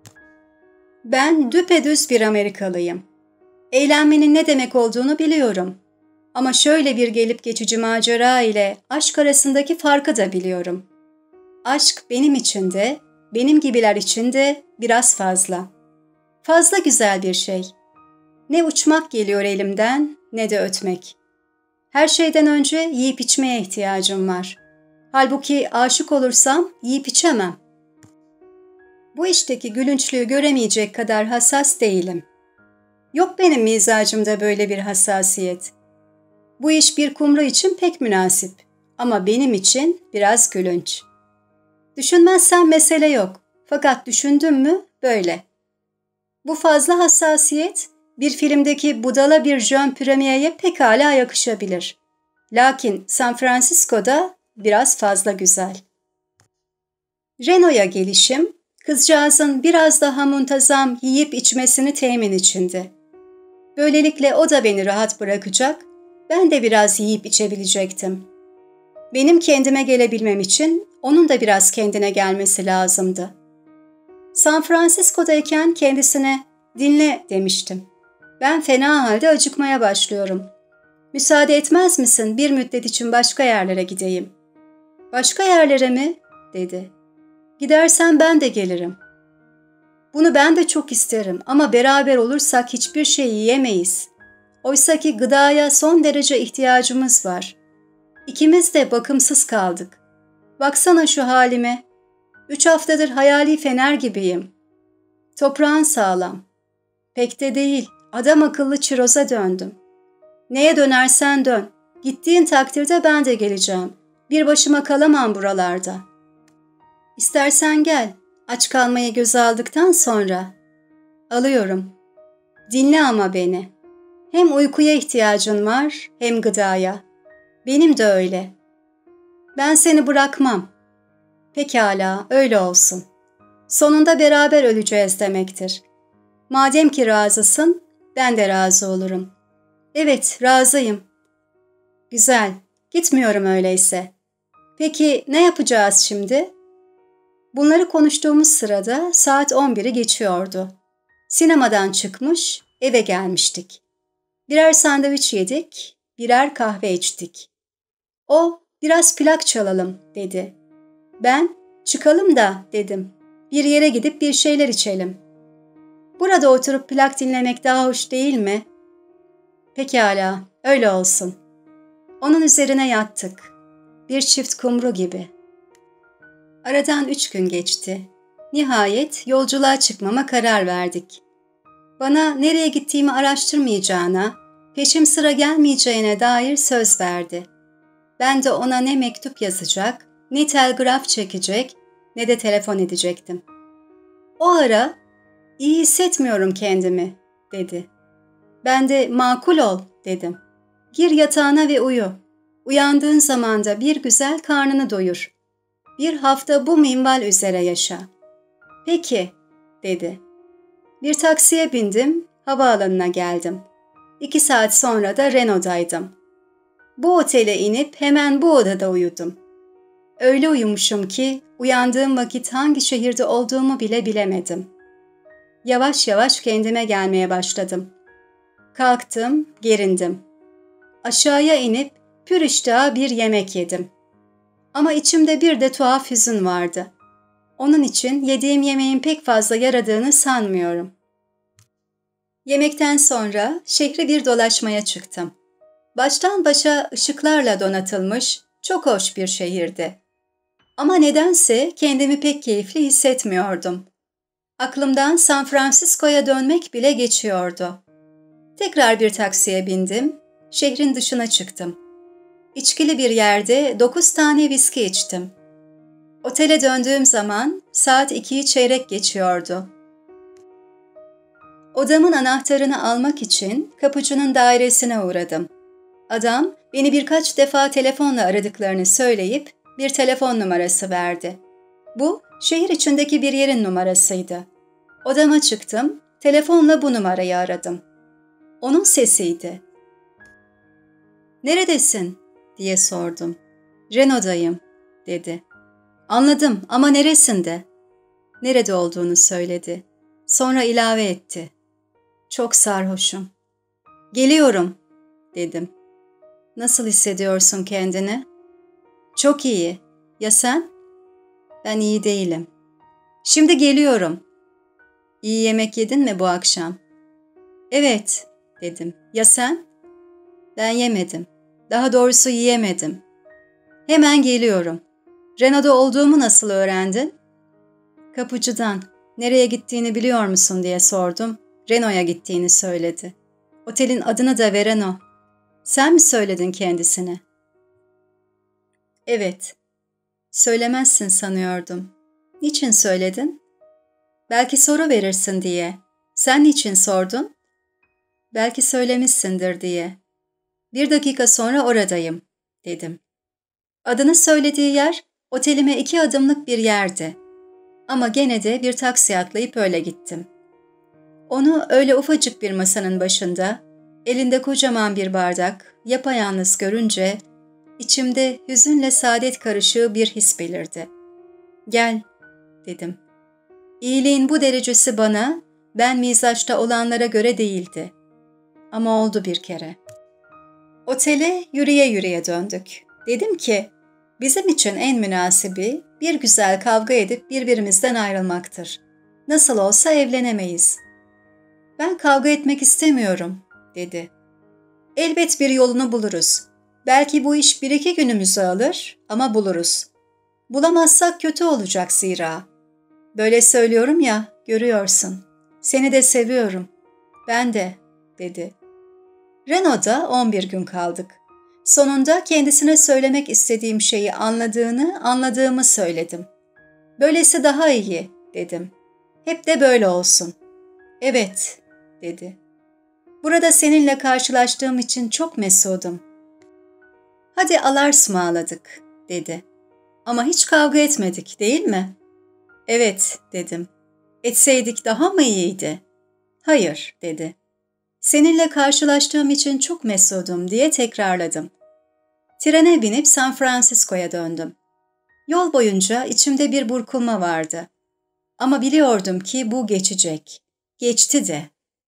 Ben düpedüz bir Amerikalıyım. Eğlenmenin ne demek olduğunu biliyorum. Ama şöyle bir gelip geçici macera ile aşk arasındaki farkı da biliyorum. Aşk benim için de, benim gibiler için de biraz fazla. Fazla güzel bir şey. Ne uçmak geliyor elimden, ne de ötmek. Her şeyden önce yiyip içmeye ihtiyacım var. Halbuki aşık olursam yiyip içemem. Bu işteki gülünçlüğü göremeyecek kadar hassas değilim. Yok benim mizacımda böyle bir hassasiyet. Bu iş bir kumru için pek münasip ama benim için biraz gülünç. Düşünmezsem mesele yok fakat düşündüm mü böyle. Bu fazla hassasiyet bir filmdeki budala bir Jean Premier'e pekala yakışabilir. Lakin San Francisco'da biraz fazla güzel. Reno'ya gelişim, kızcağızın biraz daha muntazam yiyip içmesini temin içindi. Böylelikle o da beni rahat bırakacak, ben de biraz yiyip içebilecektim. Benim kendime gelebilmem için onun da biraz kendine gelmesi lazımdı. San Francisco'dayken kendisine dinle demiştim. Ben fena halde acıkmaya başlıyorum. Müsaade etmez misin bir müddet için başka yerlere gideyim? Başka yerlere mi? Dedi. Gidersen ben de gelirim. Bunu ben de çok isterim ama beraber olursak hiçbir şey yiyemeyiz. Oysaki gıdaya son derece ihtiyacımız var. İkimiz de bakımsız kaldık. Baksana şu halime. Üç haftadır hayali fener gibiyim. Toprağın sağlam. Pek de değil, adam akıllı çiroza döndüm. Neye dönersen dön. Gittiğin takdirde ben de geleceğim. Bir başıma kalamam buralarda. İstersen gel, aç kalmayı göze aldıktan sonra. Alıyorum. Dinle ama beni. Hem uykuya ihtiyacın var, hem gıdaya. Benim de öyle. Ben seni bırakmam. Pekala, öyle olsun. Sonunda beraber öleceğiz demektir. Madem ki razısın, ben de razı olurum. Evet, razıyım. Güzel, gitmiyorum öyleyse. Peki ne yapacağız şimdi? Bunları konuştuğumuz sırada saat on biri geçiyordu. Sinemadan çıkmış, eve gelmiştik. Birer sandviç yedik, birer kahve içtik. O, biraz plak çalalım dedi. Ben, çıkalım da dedim. Bir yere gidip bir şeyler içelim. Burada oturup plak dinlemek daha hoş değil mi? Pekala, öyle olsun. Onun üzerine yattık. Bir çift kumru gibi. Aradan üç gün geçti. Nihayet yolculuğa çıkmama karar verdik. Bana nereye gittiğimi araştırmayacağına, peşim sıra gelmeyeceğine dair söz verdi. Ben de ona ne mektup yazacak, ne telgraf çekecek, ne de telefon edecektim. O ara, iyi hissetmiyorum kendimi, dedi. Ben de makul ol, dedim. Gir yatağına ve uyu. Uyandığın zaman da bir güzel karnını doyur. Bir hafta bu minval üzere yaşa. Peki, dedi. Bir taksiye bindim, havaalanına geldim. İki saat sonra da Renault'daydım. Bu otele inip hemen bu odada uyudum. Öyle uyumuşum ki uyandığım vakit hangi şehirde olduğumu bile bilemedim. Yavaş yavaş kendime gelmeye başladım. Kalktım, gerindim. Aşağıya inip pür iştahı bir yemek yedim. Ama içimde bir de tuhaf hüzün vardı. Onun için yediğim yemeğin pek fazla yaradığını sanmıyorum. Yemekten sonra şehri bir dolaşmaya çıktım. Baştan başa ışıklarla donatılmış, çok hoş bir şehirdi. Ama nedense kendimi pek keyifli hissetmiyordum. Aklımdan San Francisco'ya dönmek bile geçiyordu. Tekrar bir taksiye bindim, şehrin dışına çıktım. İçkili bir yerde dokuz tane viski içtim. Otele döndüğüm zaman saat ikiyi çeyrek geçiyordu. Odamın anahtarını almak için kapıcının dairesine uğradım. Adam beni birkaç defa telefonla aradıklarını söyleyip bir telefon numarası verdi. Bu şehir içindeki bir yerin numarasıydı. Odama çıktım, telefonla bu numarayı aradım. Onun sesiydi. "Neredesin?" diye sordum. "Renault'dayım," dedi. "Anladım ama neresinde?" Nerede olduğunu söyledi. Sonra ilave etti. "Çok sarhoşum." "Geliyorum," dedim. "Nasıl hissediyorsun kendini?" "Çok iyi. Ya sen?" "Ben iyi değilim." "Şimdi geliyorum." "İyi yemek yedin mi bu akşam?" "Evet," dedim. "Ya sen?" "Ben yemedim. Daha doğrusu yiyemedim." "Hemen geliyorum." "Renault'da olduğumu nasıl öğrendin?" "Kapıcıdan. Nereye gittiğini biliyor musun diye sordum. Renault'a gittiğini söyledi. Otelin adını da veren o. Sen mi söyledin kendisine?" "Evet." "Söylemezsin sanıyordum." "Niçin söyledin?" "Belki soru verirsin diye." "Sen niçin sordun?" "Belki söylemişsindir diye." "Bir dakika sonra oradayım," dedim. Adını söylediği yer otelime iki adımlık bir yerdi. Ama gene de bir taksi atlayıp öyle gittim. Onu öyle ufacık bir masanın başında, elinde kocaman bir bardak, yapayalnız görünce içimde hüzünle saadet karışığı bir his belirdi. "Gel," dedim. İyiliğin bu derecesi bana, ben mizaçta olanlara göre değildi. Ama oldu bir kere. Otele yürüye yürüye döndük. Dedim ki, bizim için en münasibi bir güzel kavga edip birbirimizden ayrılmaktır. Nasıl olsa evlenemeyiz. "Ben kavga etmek istemiyorum," dedi. "Elbet bir yolunu buluruz. Belki bu iş bir iki günümüzü alır ama buluruz. Bulamazsak kötü olacak zira. Böyle söylüyorum ya, görüyorsun. Seni de seviyorum." "Ben de," dedi. Renault'da on bir gün kaldık. Sonunda kendisine söylemek istediğim şeyi anladığını, anladığımı söyledim. "Böylesi daha iyi," dedim. "Hep de böyle olsun." "Evet," dedi. "Burada seninle karşılaştığım için çok mesudum." "Hadi alarsmağladık," dedi. "Ama hiç kavga etmedik, değil mi?" "Evet," dedim. "Etseydik daha mı iyiydi?" "Hayır," dedi. "Seninle karşılaştığım için çok mesudum," diye tekrarladım. Trene binip San Francisco'ya döndüm. Yol boyunca içimde bir burkulma vardı. Ama biliyordum ki bu geçecek. Geçti de.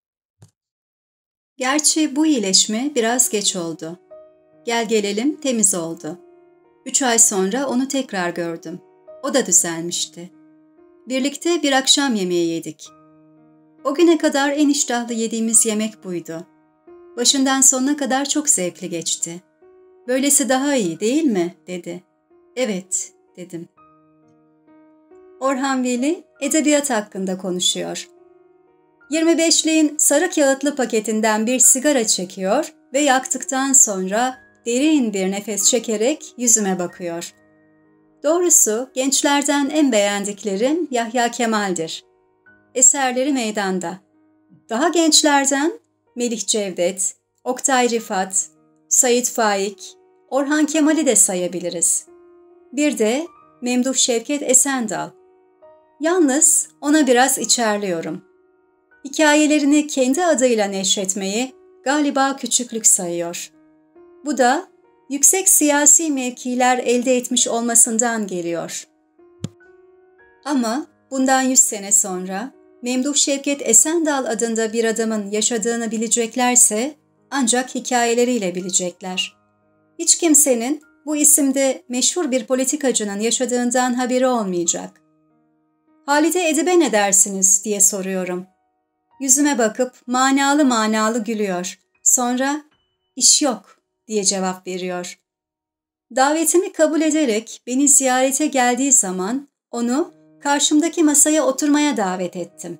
Gerçi bu iyileşme biraz geç oldu. Gel gelelim temiz oldu. Üç ay sonra onu tekrar gördüm. O da düzelmişti. Birlikte bir akşam yemeği yedik. O güne kadar en iştahlı yediğimiz yemek buydu. Başından sonuna kadar çok zevkli geçti. "Böylesi daha iyi değil mi?" dedi. "Evet," dedim. Orhan Veli edebiyat hakkında konuşuyor. yirmi beşliğin sarı kağıtlı paketinden bir sigara çekiyor ve yaktıktan sonra derin bir nefes çekerek yüzüme bakıyor. Doğrusu gençlerden en beğendiklerim Yahya Kemal'dir. Eserleri meydanda. Daha gençlerden Melih Cevdet, Oktay Rifat, Sait Faik, Orhan Kemal'i de sayabiliriz. Bir de Memduh Şevket Esendal. Yalnız ona biraz içerliyorum. Hikayelerini kendi adıyla neşretmeyi galiba küçüklük sayıyor. Bu da yüksek siyasi mevkiler elde etmiş olmasından geliyor. Ama bundan yüz sene sonra Memduh Şevket Esendal adında bir adamın yaşadığını bileceklerse ancak hikayeleriyle bilecekler. Hiç kimsenin bu isimde meşhur bir politikacının yaşadığından haberi olmayacak. Halide Edip'e ne dersiniz diye soruyorum. Yüzüme bakıp manalı manalı gülüyor. Sonra iş yok diye cevap veriyor. Davetimi kabul ederek beni ziyarete geldiği zaman onu karşımdaki masaya oturmaya davet ettim.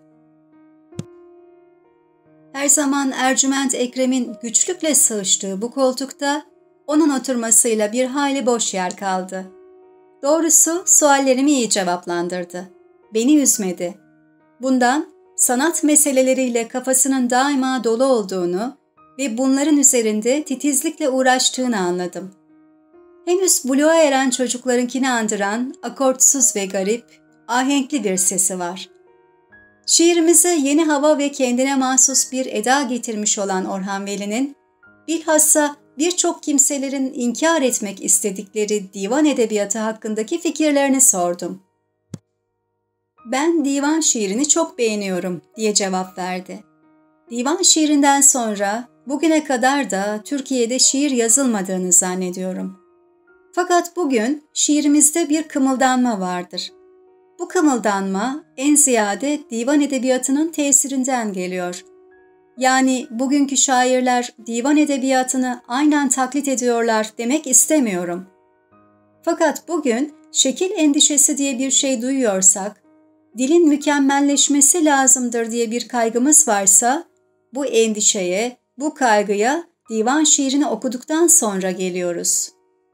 Her zaman Ercüment Ekrem'in güçlükle sığıştığı bu koltukta onun oturmasıyla bir hayli boş yer kaldı. Doğrusu suallerimi iyi cevaplandırdı. Beni üzmedi. Bundan sanat meseleleriyle kafasının daima dolu olduğunu ve bunların üzerinde titizlikle uğraştığını anladım. Henüz buluğa eren çocuklarınkini andıran akortsuz ve garip, ahenkli bir sesi var. Şiirimize yeni hava ve kendine mahsus bir eda getirmiş olan Orhan Veli'nin, bilhassa birçok kimselerin inkar etmek istedikleri divan edebiyatı hakkındaki fikirlerini sordum. Ben divan şiirini çok beğeniyorum diye cevap verdi. Divan şiirinden sonra bugüne kadar da Türkiye'de şiir yazılmadığını zannediyorum. Fakat bugün şiirimizde bir kımıldanma vardır. Bu kımıldanma en ziyade divan edebiyatının tesirinden geliyor. Yani bugünkü şairler divan edebiyatını aynen taklit ediyorlar demek istemiyorum. Fakat bugün şekil endişesi diye bir şey duyuyorsak, dilin mükemmelleşmesi lazımdır diye bir kaygımız varsa, bu endişeye, bu kaygıya divan şiirini okuduktan sonra geliyoruz.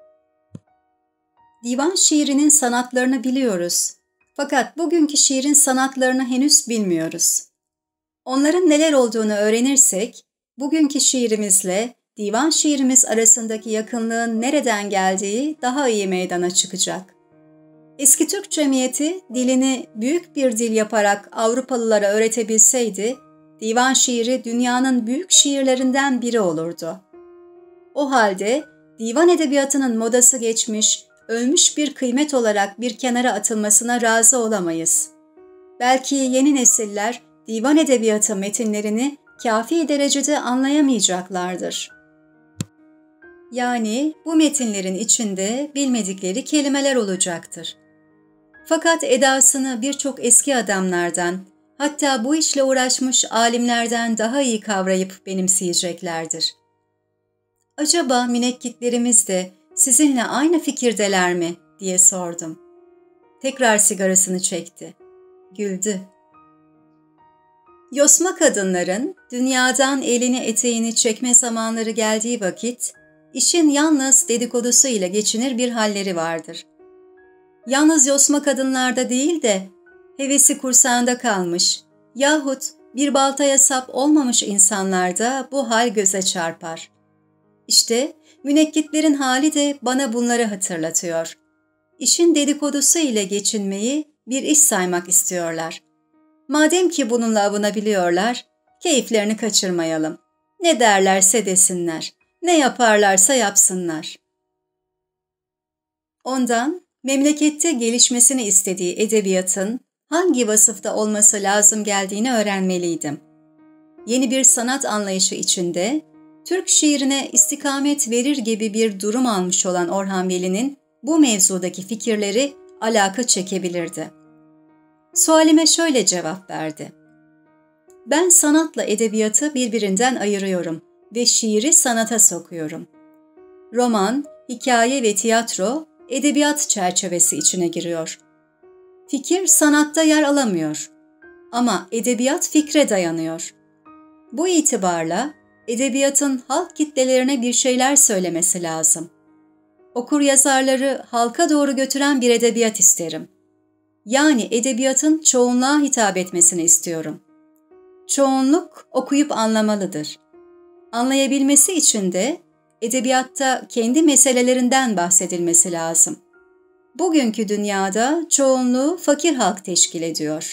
Divan şiirinin sanatlarını biliyoruz. Fakat bugünkü şiirin sanatlarını henüz bilmiyoruz. Onların neler olduğunu öğrenirsek, bugünkü şiirimizle divan şiirimiz arasındaki yakınlığın nereden geldiği daha iyi meydana çıkacak. Eski Türk cemiyeti dilini büyük bir dil yaparak Avrupalılara öğretebilseydi, divan şiiri dünyanın büyük şiirlerinden biri olurdu. O halde divan edebiyatının modası geçmiş, ölmüş bir kıymet olarak bir kenara atılmasına razı olamayız. Belki yeni nesiller divan edebiyatı metinlerini kâfi derecede anlayamayacaklardır. Yani bu metinlerin içinde bilmedikleri kelimeler olacaktır. Fakat edasını birçok eski adamlardan, hatta bu işle uğraşmış alimlerden daha iyi kavrayıp benimseyeceklerdir. Acaba münekkitlerimiz de sizinle aynı fikirdeler mi diye sordum. Tekrar sigarasını çekti. Güldü. Yosma kadınların dünyadan elini eteğini çekme zamanları geldiği vakit, işin yalnız dedikodusu ile geçinir bir halleri vardır. Yalnız yosma kadınlarda değil de, hevesi kursağında kalmış yahut bir baltaya sap olmamış insanlarda bu hal göze çarpar. İşte münekkitlerin hali de bana bunları hatırlatıyor. İşin dedikodusu ile geçinmeyi bir iş saymak istiyorlar. Madem ki bununla avunabiliyorlar, keyiflerini kaçırmayalım. Ne derlerse desinler, ne yaparlarsa yapsınlar. Ondan memlekette gelişmesini istediği edebiyatın hangi vasıfta olması lazım geldiğini öğrenmeliydim. Yeni bir sanat anlayışı içinde Türk şiirine istikamet verir gibi bir durum almış olan Orhan Veli'nin bu mevzudaki fikirleri alaka çekebilirdi. Sualime şöyle cevap verdi. Ben sanatla edebiyatı birbirinden ayırıyorum ve şiiri sanata sokuyorum. Roman, hikaye ve tiyatro edebiyat çerçevesi içine giriyor. Fikir sanatta yer alamıyor ama edebiyat fikre dayanıyor. Bu itibarla edebiyatın halk kitlelerine bir şeyler söylemesi lazım. Okuryazarları halka doğru götüren bir edebiyat isterim. Yani edebiyatın çoğunluğa hitap etmesini istiyorum. Çoğunluk okuyup anlamalıdır. Anlayabilmesi için de edebiyatta kendi meselelerinden bahsedilmesi lazım. Bugünkü dünyada çoğunluğu fakir halk teşkil ediyor.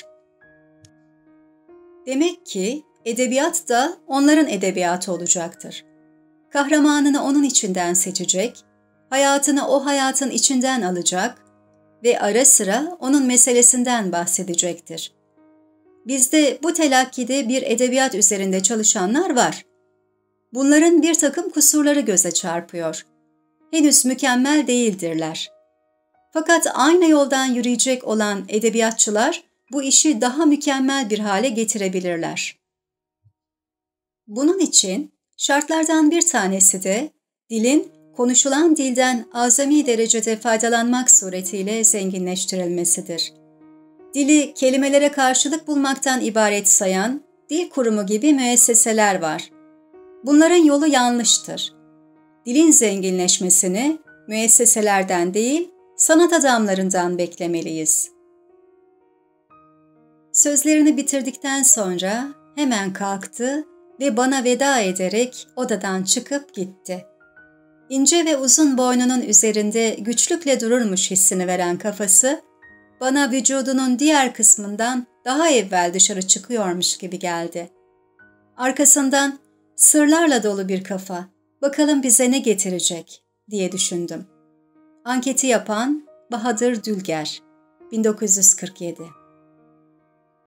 Demek ki edebiyat da onların edebiyatı olacaktır. Kahramanını onun içinden seçecek, hayatını o hayatın içinden alacak ve ara sıra onun meselesinden bahsedecektir. Bizde bu telakkide bir edebiyat üzerinde çalışanlar var. Bunların bir takım kusurları göze çarpıyor. Henüz mükemmel değildirler. Fakat aynı yoldan yürüyecek olan edebiyatçılar bu işi daha mükemmel bir hale getirebilirler. Bunun için şartlardan bir tanesi de dilin konuşulan dilden azami derecede faydalanmak suretiyle zenginleştirilmesidir. Dili kelimelere karşılık bulmaktan ibaret sayan dil kurumu gibi müesseseler var. Bunların yolu yanlıştır. Dilin zenginleşmesini müesseselerden değil, sanat adamlarından beklemeliyiz. Sözlerini bitirdikten sonra hemen kalktı ve bana veda ederek odadan çıkıp gitti. İnce ve uzun boynunun üzerinde güçlükle dururmuş hissini veren kafası, bana vücudunun diğer kısmından daha evvel dışarı çıkıyormuş gibi geldi. Arkasından sırlarla dolu bir kafa, bakalım bize ne getirecek diye düşündüm. Anketi yapan Bahadır Dülger, bin dokuz yüz kırk yedi.